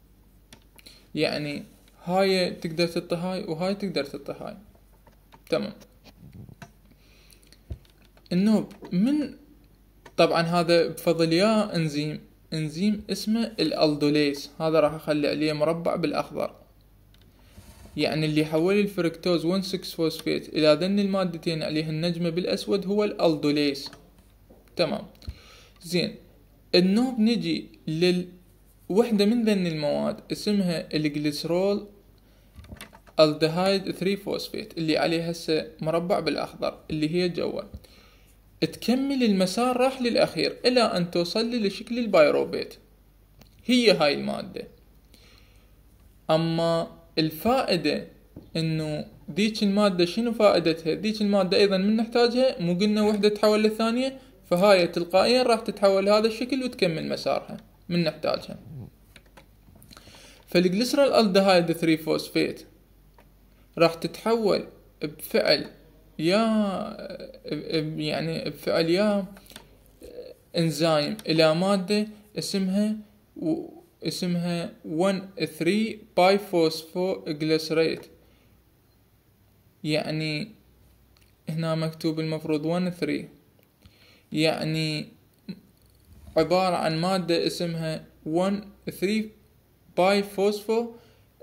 يعني هاي تقدر تطي هاي وهاي تقدر تطي هاي. تمام. النوب من طبعا هذا بفضل يا انزيم انزيم اسمه الالدوليز، هذا راح اخلي عليه مربع بالاخضر، يعني اللي يحول الفركتوز واحد ستة فوسفيت الى ذن المادتين عليه النجمة بالاسود هو الالدوليز. تمام زين. النوب نجي للوحدة من ذن المواد اسمها الجليسرول الدهايد ثلاثة فوسفيت اللي عليه هسه مربع بالاخضر اللي هي جوا، تكمل المسار راح للاخير الى ان توصل لي لشكل البيروفيت، هي هاي المادة. اما الفائدة انه ديك المادة شنو فائدتها؟ ديك المادة ايضا من نحتاجها، مو قلنا وحدة تتحول للثانية، فهاي تلقائيا راح تتحول لهذا الشكل وتكمل مسارها من نحتاجها. فالجليسرول الدهايد ثلاثة فوسفيت راح تتحول بفعل يا يعني بفعل يا انزيم الى مادة اسمها و اسمها واحد ثلاثة باي فوسفوجليسريت، يعني هنا مكتوب المفروض واحد ثلاثة، يعني عبارة عن مادة اسمها واحد ثلاثة باي فوسفو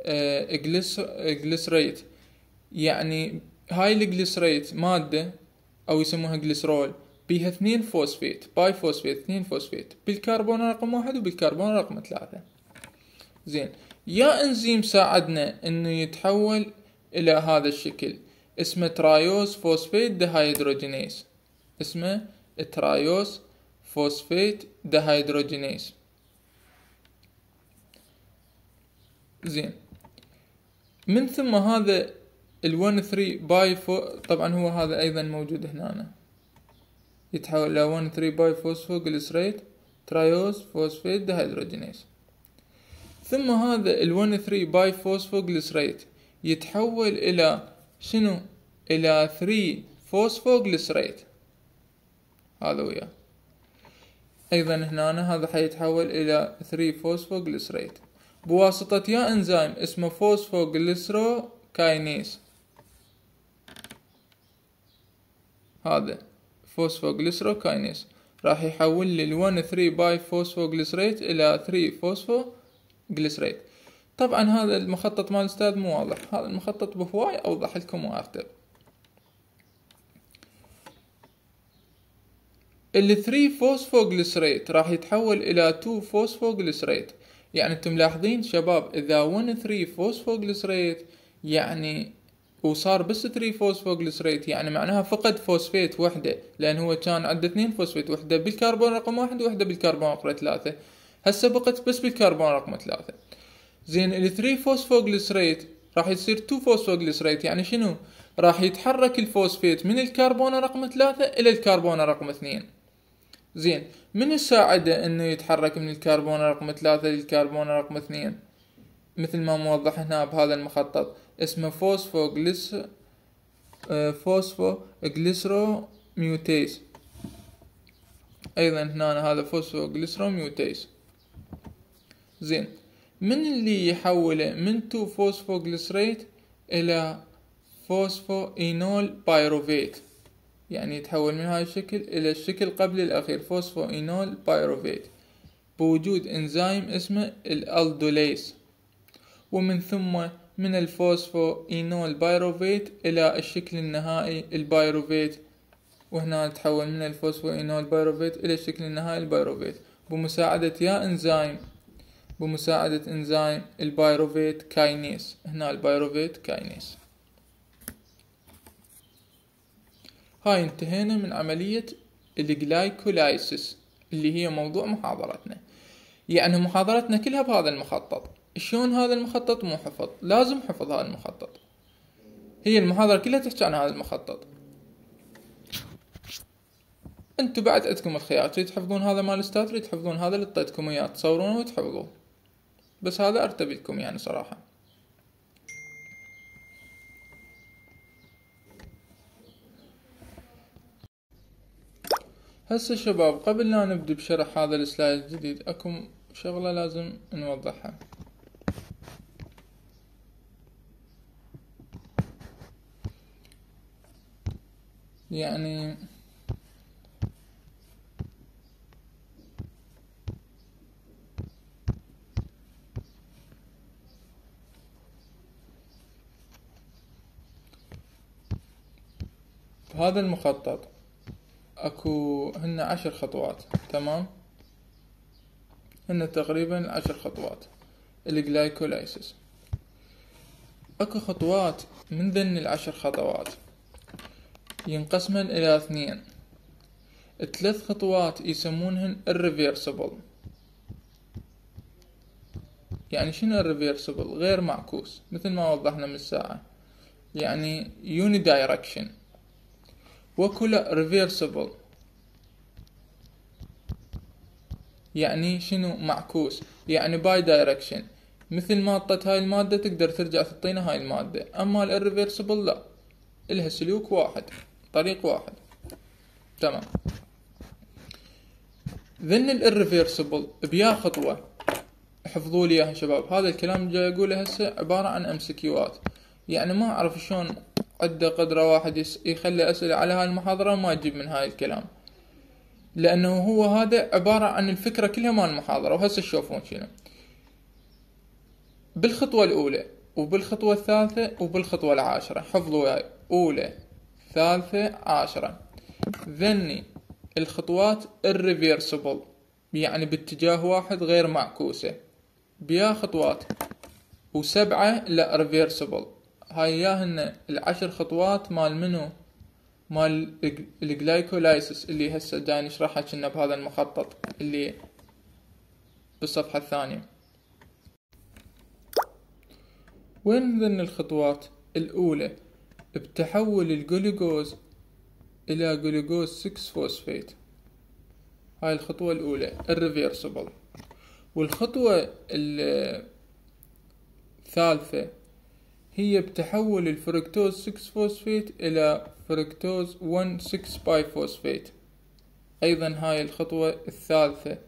جليسريت، يعني هاي الجليسريت مادة او يسموها جليسرول بيها اثنين فوسفيت، باي فوسفيت اثنين فوسفيت بالكربون رقم واحد وبالكربون رقم ثلاثة. زين، يا انزيم ساعدنا انه يتحول الى هذا الشكل اسمه ترايوز فوسفيت دهيدروجينيز، اسمه ترايوز فوسفيت دهيدروجينيز. زين، من ثم هذا ال واحد ثلاثة باي فو طبعا هو هذا ايضا موجود هنا، يتحول الى واحد ثلاثة باي فوسفوجليسريت ترايوز فوسفيت دهيدروجينيز. ثم هذا ال واحد ثلاثة باي فوسفوجليسريت يتحول الى شنو؟ الى ثلاثة فوسفوجليسريت، هذا وياه ايضا هنا هذا حيتحول الى ثلاثة فوسفوجليسريت بواسطة يا انزيم اسمه فوسفوجليسروكاينيز. هذا فوسفوجليسروكاينيز راح يحول لي ال واحد ثلاثة باي فوسفوجليسريت الى ثلاثة فوسفوجليسريت. طبعا هذا المخطط مال الاستاذ مو واضح، هذا المخطط بهواي اوضح لكم وارتب. ال ثلاثة فوسفوجليسريت راح يتحول الى اثنين فوسفوجليسريت، يعني انتم ملاحظين شباب اذا واحد ثلاثة فوسفوجليسريت يعني وصار بس ثلاثة فوسفوجليسريت، يعني معناها فقد فوسفيت وحدة، لان هو كان عنده اثنين فوسفيت، وحدة بالكربون رقم واحد وحدة بالكربون رقم ثلاثة، هسه بقت بس بالكربون رقم ثلاثة. زين، ال ثلاثة فوسفوجليسريت راح يصير اثنين فوسفوجليسريت، يعني شنو؟ راح يتحرك الفوسفيت من الكربون رقم ثلاثة الى الكربون رقم اثنين. زين، من يساعده انه يتحرك من الكربون رقم ثلاثة للكربون رقم اثنين؟ مثل ما موضح هنا بهذا المخطط اسمه فوسفوجليس فوسفوجليسرو ميوتيز، ايضا هنا هذا فوسفوجليسرو ميوتيز. زين، من اللي يحوله من اثنين فوسفوجليسريت الى فوسفو اينول بايروفيت، يعني يتحول من هذا الشكل الى الشكل قبل الاخير فوسفو اينول بايروفيت بوجود انزيم اسمه الالدوليز. ومن ثم من الفوسفو اينول بايروفيت الى الشكل النهائي البايروفيت، وهنا تحول من الفوسفو اينول بايروفيت الى الشكل النهائي البايروفيت بمساعدة يا انزيم بمساعدة انزيم البايروفيت كاينيز، هنا البايروفيت كاينيز. هاي انتهينا من عملية الجلايكولايسيس اللي هي موضوع محاضرتنا، يعني محاضرتنا كلها بهذا المخطط. شلون هذا المخطط مو حفظ؟ لازم حفظ هذا المخطط، هي المحاضرة كلها تحكي عن هذا المخطط. انتوا بعد عندكم الخيار، تريد تحفظون هذا مال الاستاذ، تريد تحفظون هذا اللي اعطيتكم اياه تصورونه وتحفظوه، بس هذا ارتب لكم يعني صراحة. هسه شباب قبل لا نبدأ بشرح هذا السلايد الجديد اكو شغلة لازم نوضحها. يعني بهذا المخطط اكو هن عشر خطوات، تمام؟ هن تقريبا عشر خطوات الجلايكولايسيس. اكو خطوات من ذن العشر خطوات ينقسمن الى اثنين. ثلاث خطوات يسمونهن irreversible. يعني شنو irreversible؟ غير معكوس، مثل ما وضحنا من الساعة، يعني unidirection. وكلا reversible، يعني شنو معكوس؟ يعني by direction، مثل ما طت هاي المادة تقدر ترجع تعطينا هاي المادة. اما الirreversible لا، الها سلوك واحد، طريق واحد، تمام؟ ذن الirreversible بيا خطوة، حفظوا لي اياها شباب. هذا الكلام جاي اقوله هسه عبارة عن امسكيوات، يعني ما اعرف شلون عنده قدرة واحد يخلي اسئلة على هاي المحاضرة ما يجيب من هاي الكلام، لانه هو هذا عبارة عن الفكرة كلها مال المحاضرة. وهسه تشوفون شنو بالخطوة الاولى وبالخطوة الثالثة وبالخطوة العاشرة. حفظوا وياي، اولى ثالثة عاشرة. ذني الخطوات irreversible، يعني باتجاه واحد غير معكوسة، بيا خطوات. وسبعة لا reversible. هاي ياهن العشر خطوات مال منو؟ مال الجلايكولايسيس اللي هسه جاي نشرحها كنا بهذا المخطط اللي بالصفحة الثانية. وين ذن الخطوات؟ الأولى بتحول الجلوكوز إلى جلوكوز ستة فوسفيت، هاي الخطوة الأولى irreversible. والخطوة الثالثة هي بتحول الفركتوز ستة فوسفيت إلى فركتوز واحد ستة باي فوسفيت، أيضا هاي الخطوة الثالثة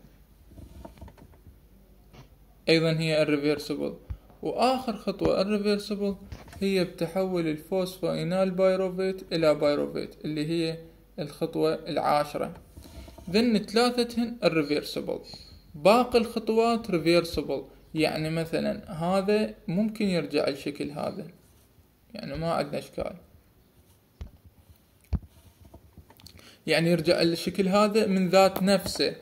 أيضا هي irreversible. وآخر خطوة irreversible هي بتحول الفوسفوينال بايروفيت إلى بايروفيت، اللي هي الخطوة العاشرة. ذن ثلاثتهن irreversible، باقي الخطوات reversible. يعني مثلا هذا ممكن يرجع الشكل هذا، يعني ما عندنا اشكال، يعني يرجع الشكل هذا من ذات نفسه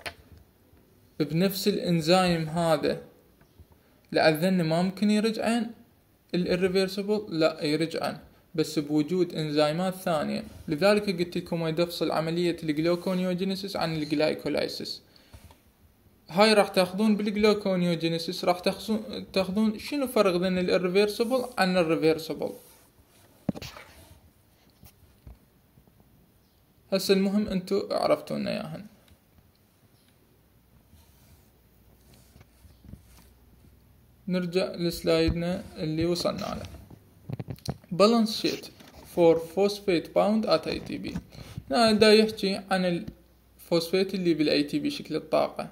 بنفس الانزيم هذا. لأذن ما ممكن يرجعن الirreversible، لا يرجعن بس بوجود انزيمات ثانية. لذلك قلت لكم يفصل عملية الجلوكونيوجينيسيس عن الجلايكولايسيس. هاي راح تاخذون بالجلوكونيوجينيسيس، راح تاخذون تاخذون شنو فرق بين الirreversible عن الreversible. هسه المهم انتو عرفتونا اياهن. نرجع لسلايدنا اللي وصلنا له. balance sheet for phosphate bound at إيه تي بي. هنا دا يحكي عن الفوسفات اللي بالاي تي بي شكل الطاقة.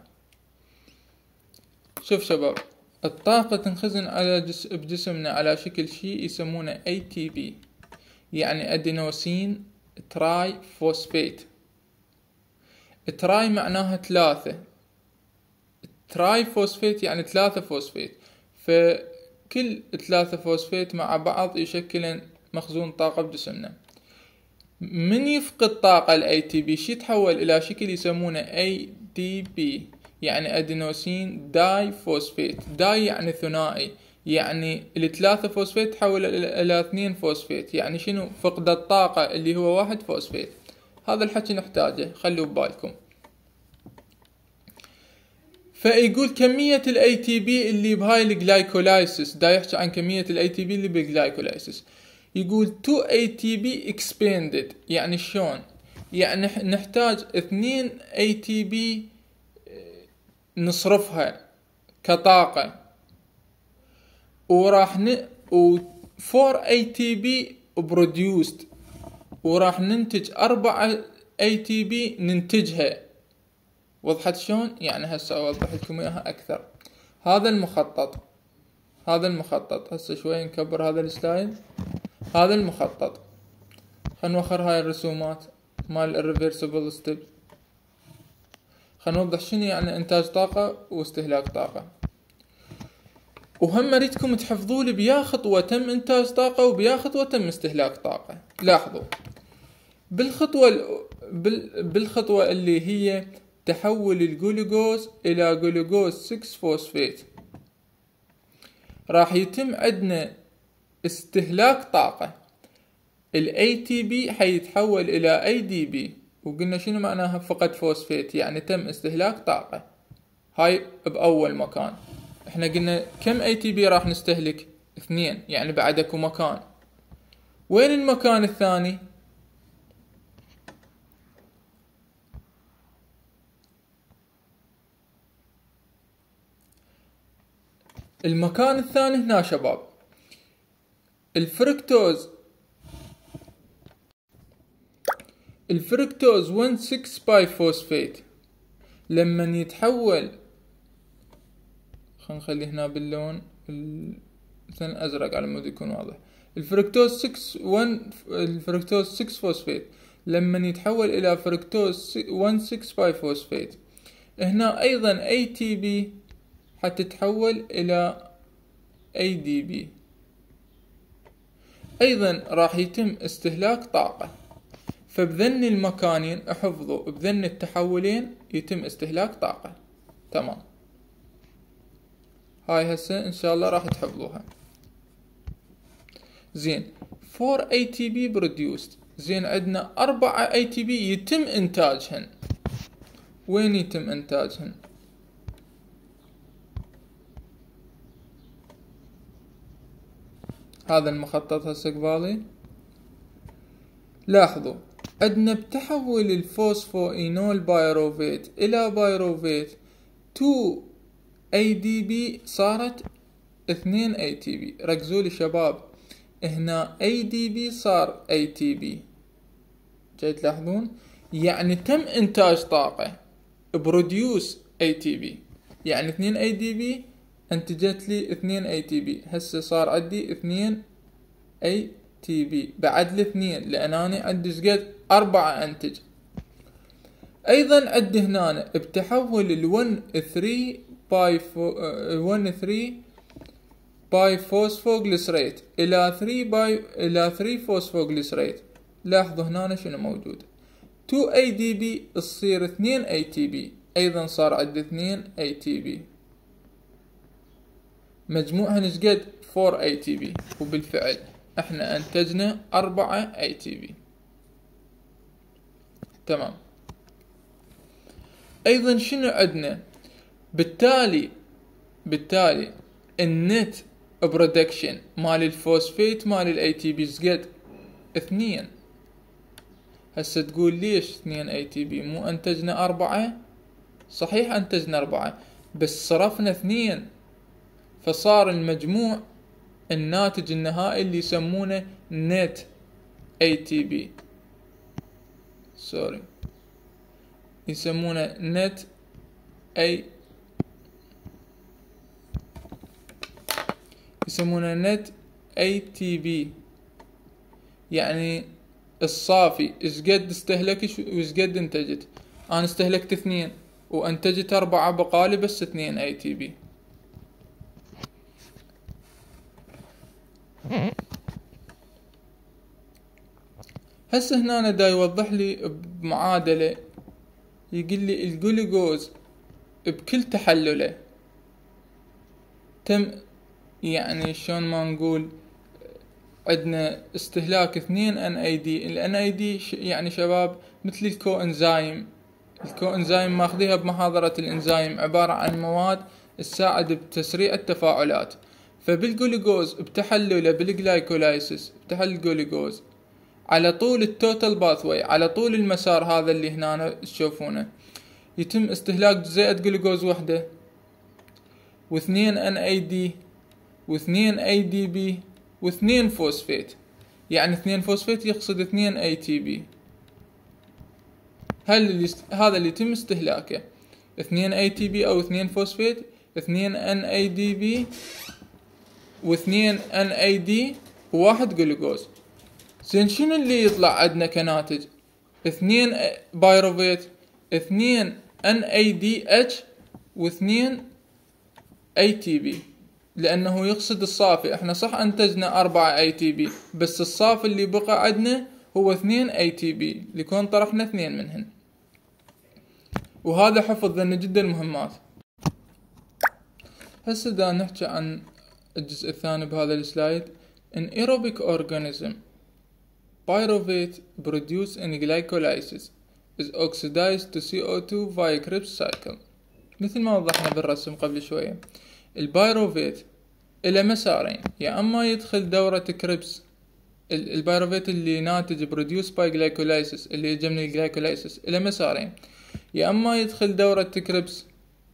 شوف شباب، الطاقة تنخزن على جس بجسمنا على شكل شيء يسمونه إيه تي بي، يعني ادينوسين تراي فوسفات. تراي معناها ثلاثة، تراي فوسفات يعني ثلاثة فوسفات، فكل ثلاثة فوسفات مع بعض يشكلن مخزون طاقة بجسمنا. من يفقد طاقة ال إيه تي بي شي يتحول إلى شكل يسمونه إيه دي بي، يعني أدينوسين داي فوسفات. داي يعني ثنائي، يعني الثلاثة فوسفات تحول إلى اثنين فوسفات، يعني شنو؟ فقد الطاقة اللي هو واحد فوسفات. هذا الحكي نحتاجه، خلوا ببالكم. فيقول كمية ال إيه تي بي اللي بهاي الجلايكولايسيس، دا يحكي عن كمية ال إيه تي بي اللي بالجلايكولايسيس. يقول تو إيه تي بي expanded، يعني شلون؟ يعني نحتاج اثنين إيه تي بي نصرفها كطاقة، وراح ن و أربعة إيه تي بي produced، وراح ننتج أربعة إيه تي بي ننتجها. وضحت شلون؟ يعني هسه اوضح لكم اياها اكثر. هذا المخطط، هذا المخطط هسه شوي نكبر هذا السلايد. هذا المخطط، خلينا نوخر هاي الرسومات مال الريفرسبل ستيب. خلينا نوضح شنو يعني انتاج طاقة واستهلاك طاقة. وهم اريدكم تحفظوا لي بيا خطوة تم انتاج طاقة وبيا خطوة تم استهلاك طاقة. لاحظوا بالخطوة بالخطوة اللي هي تحول الجلوكوز الى جلوكوز ستة فوسفات راح يتم عندنا استهلاك طاقة. ال إيه تي بي حيتحول الى إيه دي بي، وقلنا شنو معناها فقد فوسفات، يعني تم استهلاك طاقة. هاي بأول مكان. احنا قلنا كم إيه تي بي راح نستهلك؟ اثنين، يعني بعد اكو مكان. وين المكان الثاني؟ المكان الثاني هنا شباب، الفركتوز الفركتوز واحد ستة باي فوسفات لما يتحول، خلينا نخلي هنا باللون مثلا ازرق على مود يكون واضح. الفركتوز ستة واحد الفركتوز ستة فوسفات لما يتحول الى فركتوز واحد ستة باي فوسفات، هنا ايضا إيه تي بي حتتحول الى إيه دي بي. ايضا راح يتم استهلاك طاقة. فبذن المكانين احفظوا، بذن التحولين يتم استهلاك طاقة. تمام، هاي هسه ان شاء الله راح تحفظوها. زين، أربعة إيه تي بي produced. زين، عندنا أربعة إيه تي بي يتم انتاجهن. وين يتم انتاجهن؟ هذا المخطط هسه قبالي. لاحظوا عندنا بتحول الفوسفوإينول بايروفيت الى بايروفيت اثنين إيه دي بي صارت اثنين إيه تي بي. ركزوا لي شباب، هنا إيه دي بي صار إيه تي بي. جاي تلاحظون؟ يعني تم انتاج طاقة، بروديوس إيه تي بي، يعني اثنين إيه دي بي انتجت لي اثنين إيه تي بي. هسه صار عندي اثنين إيه تي بي بعد الاثنين، لان انا عندي شقد اربعة انتج. ايضا عندي هنا بتحول ال واحد ثلاثة باي فو... واحد ثلاثة باي فوسفوغليسريت الى ثلاثة باي الى ثلاثة فوسفوغليسريت. لاحظوا هنا شنو موجود، اثنين إيه دي بي تصير اثنين إيه تي بي، ايضا صار عندي اثنين إيه تي بي، مجموعهن شقد أربعة إيه تي بي. وبالفعل احنا انتجنا أربعة إيه تي بي. تمام. ايضا شنو عندنا؟ بالتالي بالتالي النت برودكشن مال الفوسفيت مال الاي تي بي شقد؟ اثنين. هسه تقول ليش اثنين اي تي بي؟ مو انتجنا اربعة؟ صحيح انتجنا اربعة، بس صرفنا اثنين، فصار المجموع الناتج النهائي اللي يسمونه نت اي تي بي، سوري يسمونه نت اي يسمونه نت اي تي بي، يعني الصافي ايش قد استهلكت وايش قد انتجت. انا استهلكت اثنين وانتجت اربعة، بقالي بس اثنين اي تي بي. هسه هنا أنا دا يوضح لي بمعادلة، يقول لي الجلوكوز بكل تحلله تم، يعني شلون ما نقول، عندنا استهلاك اثنين ان اي دي. ال ان اي دي يعني شباب مثل الكو انزايم. الكو انزايم ماخذيها بمحاضرة الانزايم، عبارة عن مواد تساعد بتسريع التفاعلات. فبالجلوكوز بتحلله بالجلايكولايسيس بتحلل الجلوكوز على طول التوتال باثوي، على طول المسار هذا اللي هنا تشوفونه، يتم استهلاك جزيئة جلوكوز وحدة واثنين ان اي دي واثنين اي دي بي واثنين فوسفيت. يعني اثنين فوسفيت يقصد اثنين اي تي بي. هل اللي است... هذا اللي يتم استهلاكه اثنين اي تي بي او اثنين فوسفيت، اثنين ان اي دي بي واثنين ان اي دي وواحد جلوكوز. زين، شنو اللي يطلع عندنا كناتج؟ اثنين بايروفيت، اثنين ان اي دي اتش واثنين اي تي بي، لانه يقصد الصافي. احنا صح انتجنا اربعة اي تي بي، بس الصافي اللي بقى عندنا هو اثنين اي تي بي لكون طرحنا اثنين منهن، وهذا حفظ ذن جدا مهمات. هسه دا نحكي عن الجزء الثاني بهذا السلايد. An aerobic organism pyruvate produced in glycolysis is oxidized to سي أو تو via Krebs cycle. مثل ما وضحنا بالرسم قبل شوية، البايروفيت إلى مسارين، يا أما يدخل دورة كريبس، البايروفيت اللي ناتج produced by glycolysis اللي يجي من الجلايكولايسيس إلى مسارين، يا أما يدخل دورة كريبس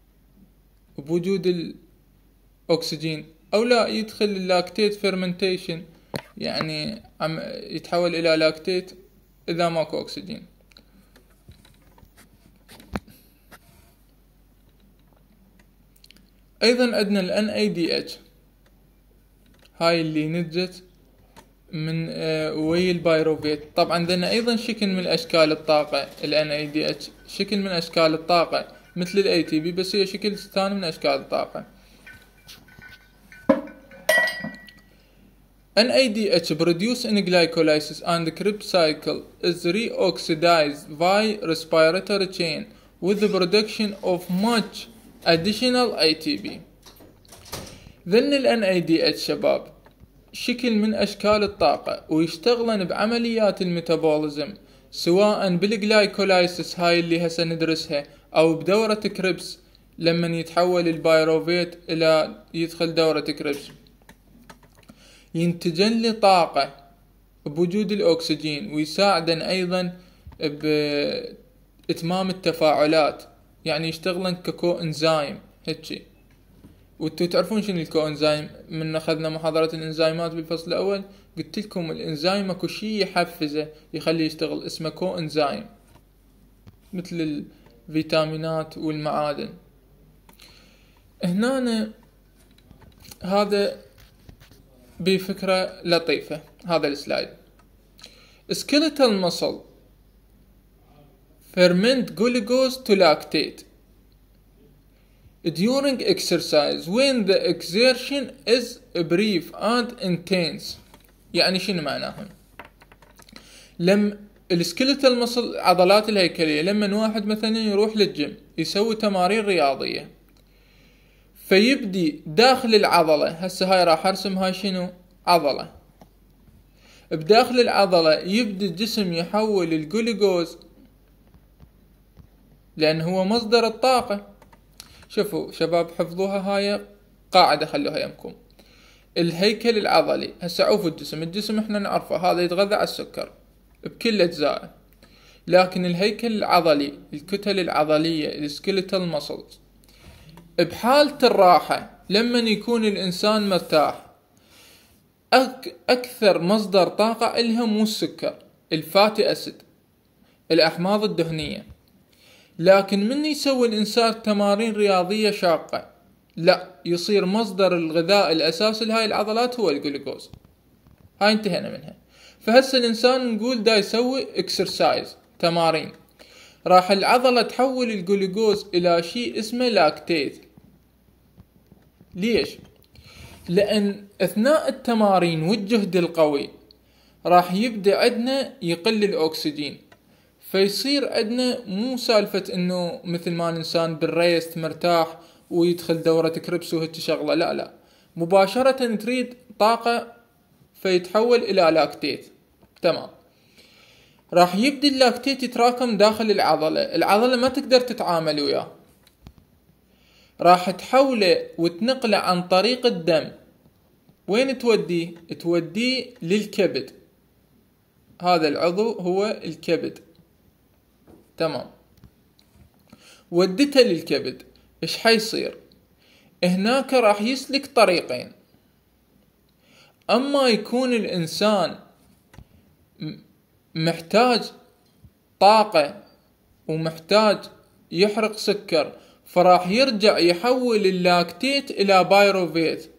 بوجود الأكسجين، أو لا يدخل اللاكتيت فيرمنتيشن، يعني عم يتحول إلى لاكتيت إذا ماكو أكسجين. أيضا عندنا ال إن إيه دي إتش، هاي اللي نتجت من آه وي البايروفيت. طبعا عندنا أيضا شكل من أشكال الطاقة، ال إن إيه دي إتش شكل من أشكال الطاقة مثل ال إيه تي بي، بس هي شكل ثاني من أشكال الطاقة. إن إيه دي إتش produced in glycolysis and Krebs cycle is reoxidized via respiratory chain with the production of much additional إيه تي بي. ذن ال إن إيه دي إتش شباب شكل من أشكال الطاقة، ويشتغلن بعمليات الميتابوليزم سواء بالجلايكولايسيس هاي اللي هسه ندرسها، أو بدورة كريبس لما يتحول البايروفيت إلى يدخل دورة كريبس، ينتجن لي طاقة بوجود الأكسجين، ويساعدن أيضا بإتمام التفاعلات، يعني يشتغلن ككو إنزيم هيك. وانتو تعرفون شنو الكو إنزيم، من أخذنا محاضرة الإنزيمات بالفصل الأول قلت لكم الإنزيم اكو شي يحفزه يخليه يشتغل اسمه كو إنزيم، مثل الفيتامينات والمعادن. هنا هذا بفكرة لطيفة هذا السلايد. skeletal muscle ferment glucose to lactate during exercise when the exertion is brief and intense. يعني شنو معناها؟ لم السكيلتال مصل عضلات الهيكلية، لما واحد مثلا يروح للجيم يسوي تمارين رياضية، فيبدي داخل العضلة، هسه هاي راح ارسم هاي شنو عضلة، بداخل العضلة يبدي الجسم يحول الجلوكوز لأن هو مصدر الطاقة. شوفوا شباب حفظوها هاي قاعدة خلوها يمكم. الهيكل العضلي هسه عوفوا الجسم، الجسم احنا نعرفه هذا يتغذى على السكر بكل أجزائه، لكن الهيكل العضلي الكتل العضلية السكيلتال ماسلز بحالة الراحة لما يكون الإنسان مرتاح، أك أكثر مصدر طاقة إلها مو السكر، الفاتي أسيد، الأحماض الدهنية. لكن من يسوي الإنسان تمارين رياضية شاقة، لا يصير مصدر الغذاء الأساسي لهاي العضلات هو الجلوكوز. هاي انتهينا منها. فهسه الإنسان نقول دا يسوي اكسرسايز تمارين، راح العضلة تحول الجلوكوز إلى شيء اسمه لاكتيت. ليش؟ لأن أثناء التمارين والجهد القوي راح يبدأ عندنا يقل الأكسجين، فيصير عندنا مو سالفة إنه مثل ما الإنسان بالريست مرتاح ويدخل دورة كريبس وهيك شغلة، لا لا، مباشرة تريد طاقة فيتحول إلى لاكتيت. تمام. راح يبدأ اللاكتيت يتراكم داخل العضلة، العضلة ما تقدر تتعامل وياه، راح تحوله وتنقله عن طريق الدم. وين توديه؟ توديه للكبد، هذا العضو هو الكبد. تمام. ودته للكبد، ايش حيصير؟ هناك راح يسلك طريقين، اما يكون الانسان محتاج طاقة ومحتاج يحرق سكر، فراح يرجع يحول اللاكتيت الى بايروفيت.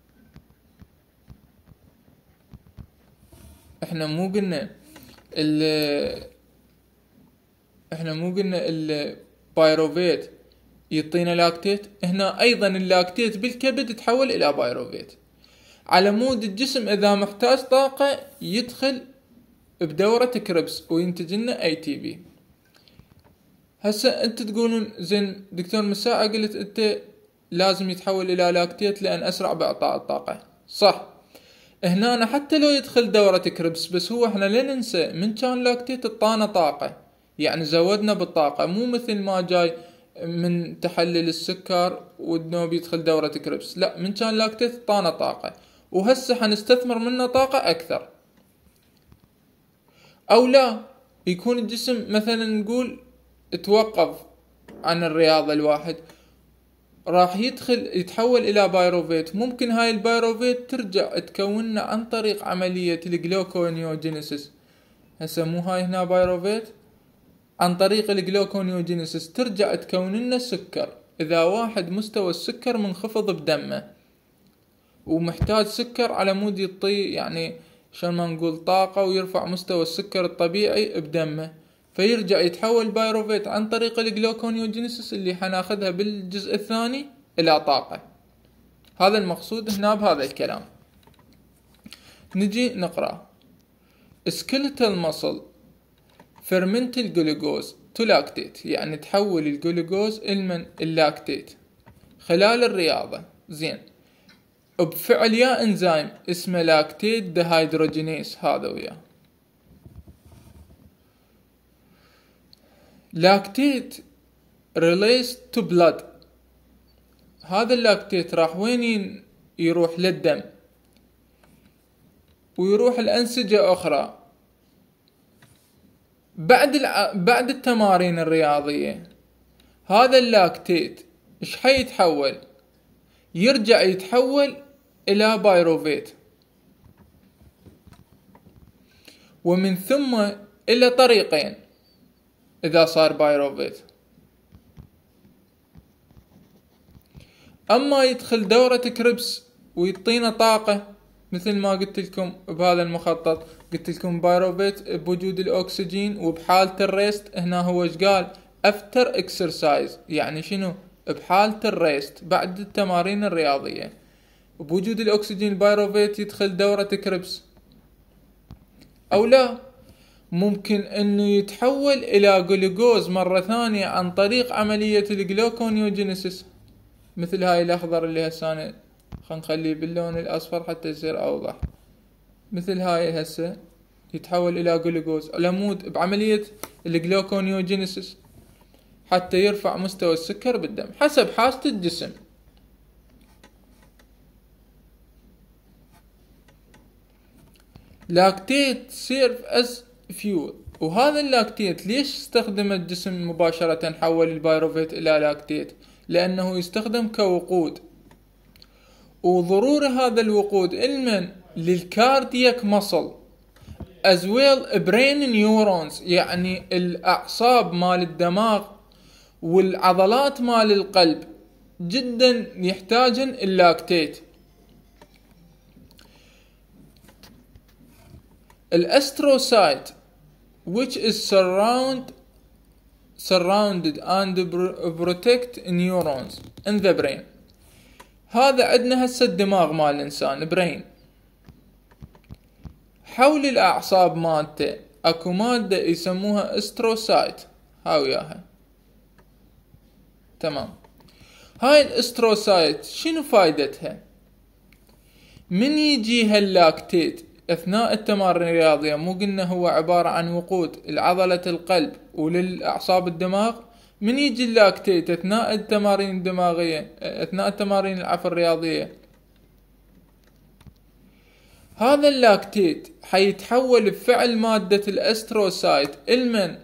احنا مو قلنا ال احنا مو قلنا البايروفيت يعطينا لاكتيت؟ هنا ايضا اللاكتيت بالكبد تحول الى بايروفيت، على مود الجسم اذا محتاج طاقة يدخل بدورة كريبس وينتج لنا اي تي بي. هسه انت تقولون زين دكتور من ساعة قلت انت لازم يتحول الى لاكتيت لان اسرع باعطاء الطاقة. صح، هنا حتى لو يدخل دورة كريبس بس هو احنا لا ننسى من كان لاكتيت اعطانا طاقة، يعني زودنا بالطاقة، مو مثل ما جاي من تحلل السكر وانه بيدخل دورة كريبس، لا من كان لاكتيت اعطانا طاقة وهسه حنستثمر منه طاقة اكثر. او لا يكون الجسم مثلا نقول توقف عن الرياضة الواحد، راح يدخل يتحول الى بايروفيت، ممكن هاي البايروفيت ترجع تكوننا عن طريق عملية الجلوكونيوجينيسيس. هسه مو هاي هنا بايروفيت، عن طريق الجلوكونيوجينيسيس ترجع تكون لنا سكر. اذا واحد مستوى السكر منخفض بدمه ومحتاج سكر على مود يطي يعني شلون ما نقول طاقة ويرفع مستوى السكر الطبيعي بدمه، فيرجع يتحول بايروفيت عن طريق الجلوكونيوجينيسيس اللي حناخذها بالجزء الثاني الى طاقة. هذا المقصود هنا بهذا الكلام. نجي نقرأ skeletal muscle ferment الجلوكوز to lactate، يعني تحول الجلوكوز المن اللاكتيت خلال الرياضة. زين، بفعل يا انزيم اسمه لاكتيت دهيدروجينيز، هذا وياه لاكتيت released to blood. هذا اللاكتيت راح وين يروح؟ للدم ويروح الأنسجة أخرى. بعد الع... بعد التمارين الرياضية هذا اللاكتيت ايش حيتحول؟ يرجع يتحول الى بايروفيت ومن ثم الى طريقين اذا صار بايروفيت. اما يدخل دورة كريبس ويعطينا طاقة مثل ما قلت لكم بهذا المخطط، قلت لكم بايروفيت بوجود الاكسجين وبحالة الريست. هنا هو ايش قال؟ افتر اكسرسايز، يعني شنو؟ بحالة الريست بعد التمارين الرياضية بوجود الاكسجين البايروفيت يدخل دورة كريبس. او لا ممكن انه يتحول الى جلوكوز مرة ثانية عن طريق عملية الجلوكونيوجينيسيس، مثل هاي الاخضر اللي هسه خلينا نخليه باللون الاصفر حتى يصير اوضح. مثل هاي هسه يتحول الى جلوكوز على مود بعملية الجلوكونيوجينيسيس حتى يرفع مستوى السكر بالدم حسب حاسة الجسم. لاكتيت سيرف از فيول، وهذا اللاكتيت ليش استخدم الجسم مباشرة حول البايروفيت الى لاكتيت؟ لانه يستخدم كوقود، وضرور هذا الوقود علما للكاردياك مصل as well brain neurons، يعني الاعصاب مال الدماغ والعضلات مال القلب جدا يحتاجن اللاكتيت. الاستروسايت which is surround surrounded and protect neurons in the brain. هذا عندنا هسه الدماغ مال الانسان brain، حول الاعصاب مالته اكو مادة يسموها استروسايت، هاي وياها تمام. هاي الاستروسايت شنو فايدتها؟ من يجيها اللاكتيت اثناء التمارين الرياضية، مو قلنا هو عبارة عن وقود لعضلة القلب وللأعصاب الدماغ؟ من يجي اللاكتيت اثناء التمارين الدماغية اثناء التمارين العفو الرياضية، هذا اللاكتيت حيتحول بفعل مادة الاستروسايت المن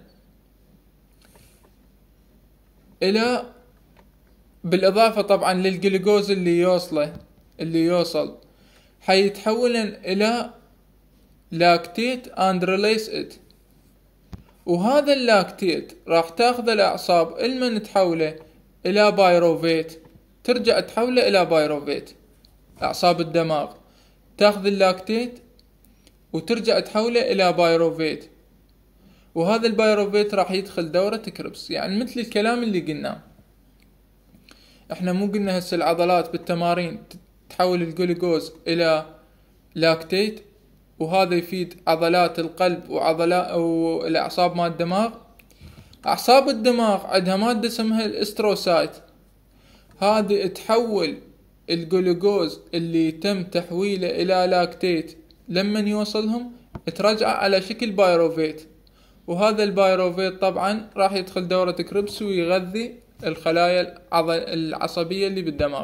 الى بالاضافة طبعا للجلوكوز اللي يوصله اللي يوصل حيتحولن الى لاكتيت and release it. وهذا اللاكتيت راح تاخذ الاعصاب المن تحوله الى بايروفيت، ترجع تحوله الى بايروفيت. اعصاب الدماغ تاخذ اللاكتيت وترجع تحوله الى بايروفيت، وهذا البايروفيت راح يدخل دورة كريبس. يعني مثل الكلام اللي قلناه، احنا مو قلنا هسه العضلات بالتمارين تحول الجلوكوز الى لاكتيت وهذا يفيد عضلات القلب وعضلات والأعصاب مال الدماغ. أعصاب الدماغ عندها مادة اسمها الاستروسايت، هذه تحول الجلوكوز اللي تم تحويله إلى لاكتيت لما يوصلهم ترجعه على شكل بايروفيت، وهذا البايروفيت طبعا راح يدخل دورة كريبس ويغذي الخلايا العصبية اللي بالدماغ.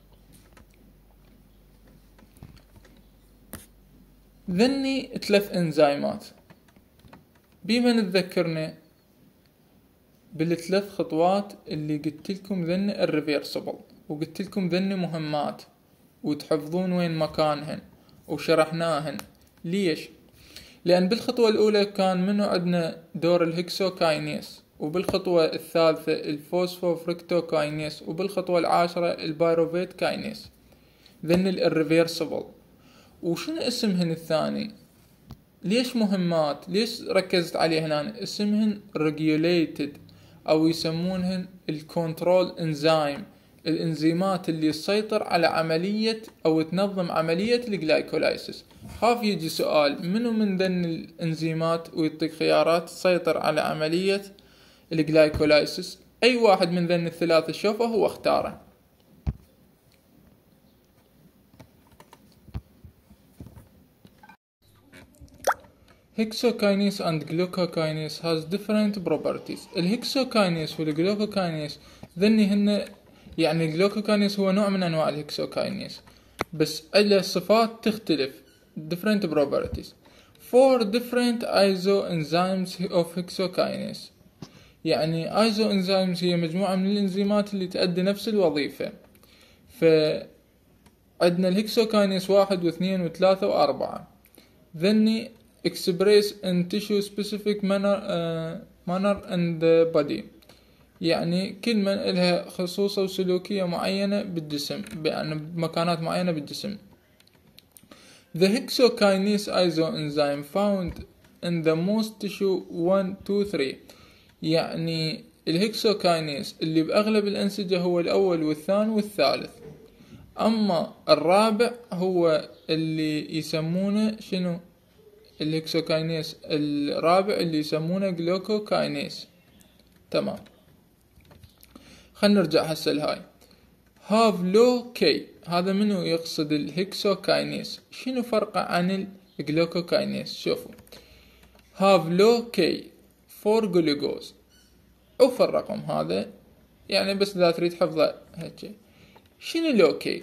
ذني ثلاث انزيمات بما نتذكرنا بالثلاث خطوات اللي قلت لكم ذن الريفيرسبل، وقلت لكم ذن مهمات وتحفظون وين مكانهن وشرحناهن. ليش؟ لأن بالخطوة الأولى كان منه عندنا دور الهكسوكاينيز، وبالخطوة الثالثة الفوسفوفركتوكاينيز، وبالخطوة العاشرة البايروفيت كاينيز. ذن الريفيرسبل وشنو اسمهن الثاني؟ ليش مهمات؟ ليش ركزت عليه هنا؟ اسمهن regulated او يسمونهن الكنترول انزيم، الانزيمات اللي تسيطر على عملية او تنظم عملية الجلايكولايسيس. خاف يجي سؤال منو من ذن الانزيمات ويعطيك خيارات تسيطر على عملية الجلايكولايسيس، اي واحد من ذن الثلاثة شوفه هو اختاره. Hexokinase and glucokinase has different properties. الهكسوكاينيز والجلوكوكاينيز ذني هن يعني الجلوكوكاينيز هو نوع من انواع الهكسوكاينيز بس له صفات تختلف different properties. Four different isoenzymes of hexokinase، يعني isoenzymes هي مجموعة من الانزيمات اللي تؤدي نفس الوظيفة. فعندنا الهكسوكاينيز واحد واثنين وثلاثة واربعة. ذني express in tissue specific manner uh, manner in the body، يعني كل من لها خصوصة وسلوكية معينة بالجسم، يعني بمكانات معينة بالجسم. The hexokinase isoenzyme found in the most tissue one, two, three، يعني الهكسوكاينيز اللي بأغلب الأنسجة هو الأول والثاني والثالث، أما الرابع هو اللي يسمونه شنو؟ الهكسوكاينيز الرابع اللي يسمونه جلوكوكاينيز. تمام، خلنا نرجع هسه لهاي. هاف لو كي، هذا منو يقصد الهكسوكاينيز؟ شنو فرقه عن الجلوكوكاينيز؟ شوفوا، هاف لو كي فور جلوكوز، عوف الرقم هذا يعني بس اذا تريد حفظه هيك. شنو لو كي؟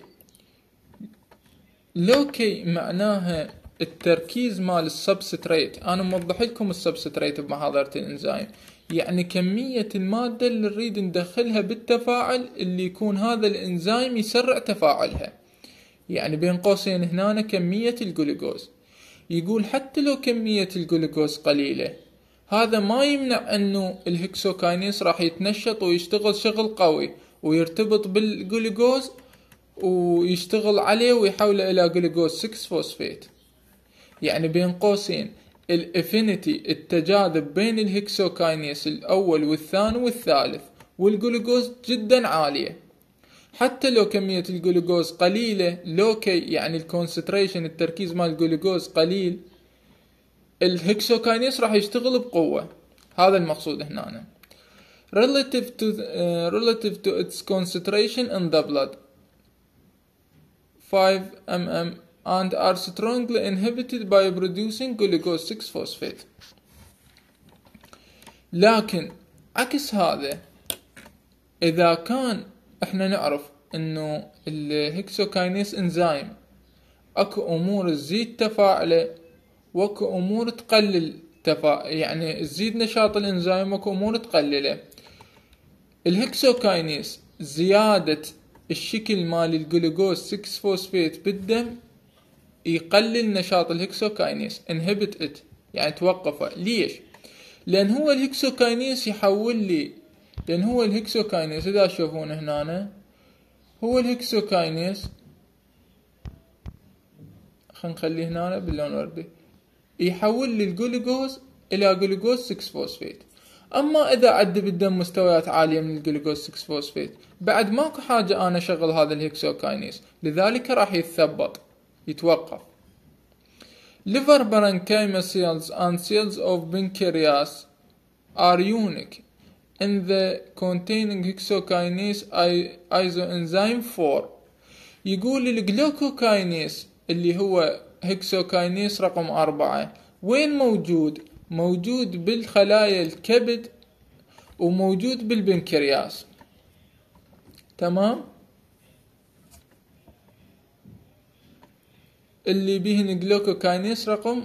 لو كي معناها التركيز مال السبستريت. انا موضح لكم السبستريت بمحاضرة الانزيم، يعني كمية المادة اللي نريد ندخلها بالتفاعل اللي يكون هذا الانزيم يسرع تفاعلها، يعني بين قوسين هنا كمية الجلوكوز. يقول حتى لو كمية الجلوكوز قليلة هذا ما يمنع انه الهكسوكاينيز راح يتنشط ويشتغل شغل قوي ويرتبط بالجلوكوز ويشتغل عليه ويحوله الى جلوكوز ستة فوسفيت. يعني بين قوسين الافينيتي التجاذب بين الهكسوكاينيز الاول والثاني والثالث والجلوكوز جدا عالية. حتى لو كمية الجلوكوز قليلة، لو كي يعني الكونسنتريشن التركيز مال الجلوكوز قليل، الهكسوكاينيز راح يشتغل بقوة. هذا المقصود هنا. relative to uh, relative to its concentration in the blood five millimeters and are strongly inhibited by producing glucose six phosphate. لكن عكس هذا، إذا كان إحنا نعرف إنه الهكسوكاينيز إنزيم أكو أمور تزيد تفاعله وأكو أمور تقلل تفاعل، يعني تزيد نشاط الإنزيم وأكو أمور تقلله. الهكسوكاينيز زيادة الشكل مال الجلوكوز ستة فوسفيت بالدم يقلل نشاط الهكسوكاينيز inhibit it، يعني توقفه. ليش؟ لأن هو الهكسوكاينيز يحول لي، لأن هو الهكسوكاينيز إذا تشوفون هنا هو الهكسوكاينيز، خلينا نخليه هنا باللون وردي، يحول لي الجلوكوز إلى جلوكوز ستة فوسفيت. أما إذا عندي بالدم مستويات عالية من الجلوكوز ستة فوسفيت بعد ماكو حاجة أنا أشغل هذا الهكسوكاينيز، لذلك راح يتثبط يتوقف. liver parenchyma cells and cells of pancreas are unique in the containing hexokinase isoenzyme four. يقول الجلوكوكاينيز اللي هو هكسوكاينيز رقم أربعة وين موجود؟ موجود بالخلايا الكبد وموجود بالبنكرياس. تمام؟ اللي بيهن جلوكوكاينيز رقم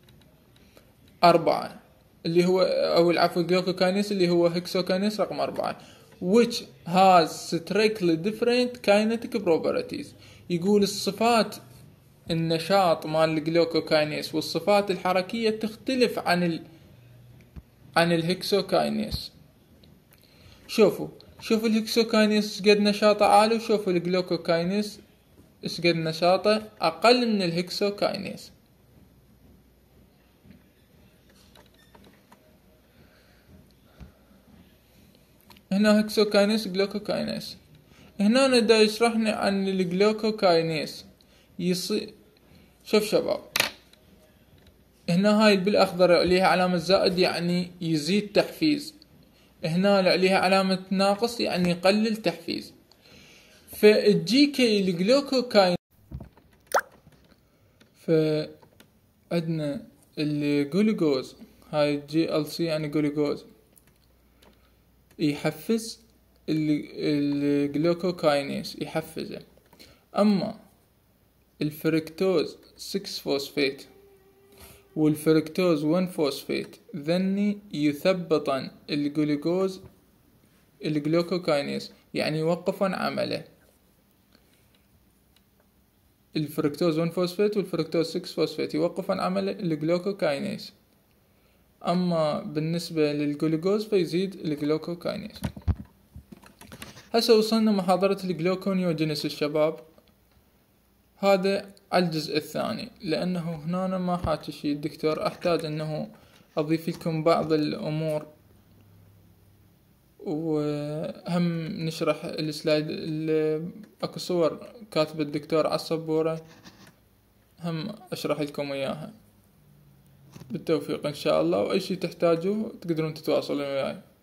أربعة اللي هو أو العفو جلوكوكاينيز اللي هو هكسوكاينيز رقم أربعة which has strictly different kinetic properties. يقول الصفات النشاط مال الجلوكوكاينيز والصفات الحركية تختلف عن ال عن الهكسوكاينيز. شوفوا شوفوا الهكسوكاينيز قد نشاطه عالي وشوفوا الجلوكوكاينيز ايش قد نشاطه اقل من الهكسوكاينيز. هنا هكسوكاينيز جلوكوكاينيز. هنا دا يشرحني عن الجلوكوكاينيز يصير. شوف شباب هنا هاي بالاخضر عليها علامة زائد يعني يزيد تحفيز، هنا عليها علامة ناقص يعني يقلل تحفيز. فالجيكي الجلوكوكاين فعندنا الجلوكوز هاي جي ال سي يعني جلوكوز يحفز الجلوكوكاينيز يحفزه. اما الفركتوز ستة فوسفات والفركتوز واحد فوسفات ذني يثبطن الجلوكوز الجلوكوكاينيز يعني يوقفن عمله. الفركتوز واحد فوسفات والفركتوز ستة فوسفات يوقفن عمل الجلوكوكاينيز. اما بالنسبة للجلوكوز فيزيد الجلوكوكاينيز. هسه وصلنا محاضرة الجلوكونيوجينيس الشباب. هذا على الجزء الثاني لانه هنا ما حاكي شيء الدكتور، احتاج انه اضيف لكم بعض الامور وهم نشرح السلايد اكو صور كاتب الدكتور على السبورة هم اشرح لكم اياها. بالتوفيق ان شاء الله، واي شيء تحتاجوه تقدرون تتواصلون وياي.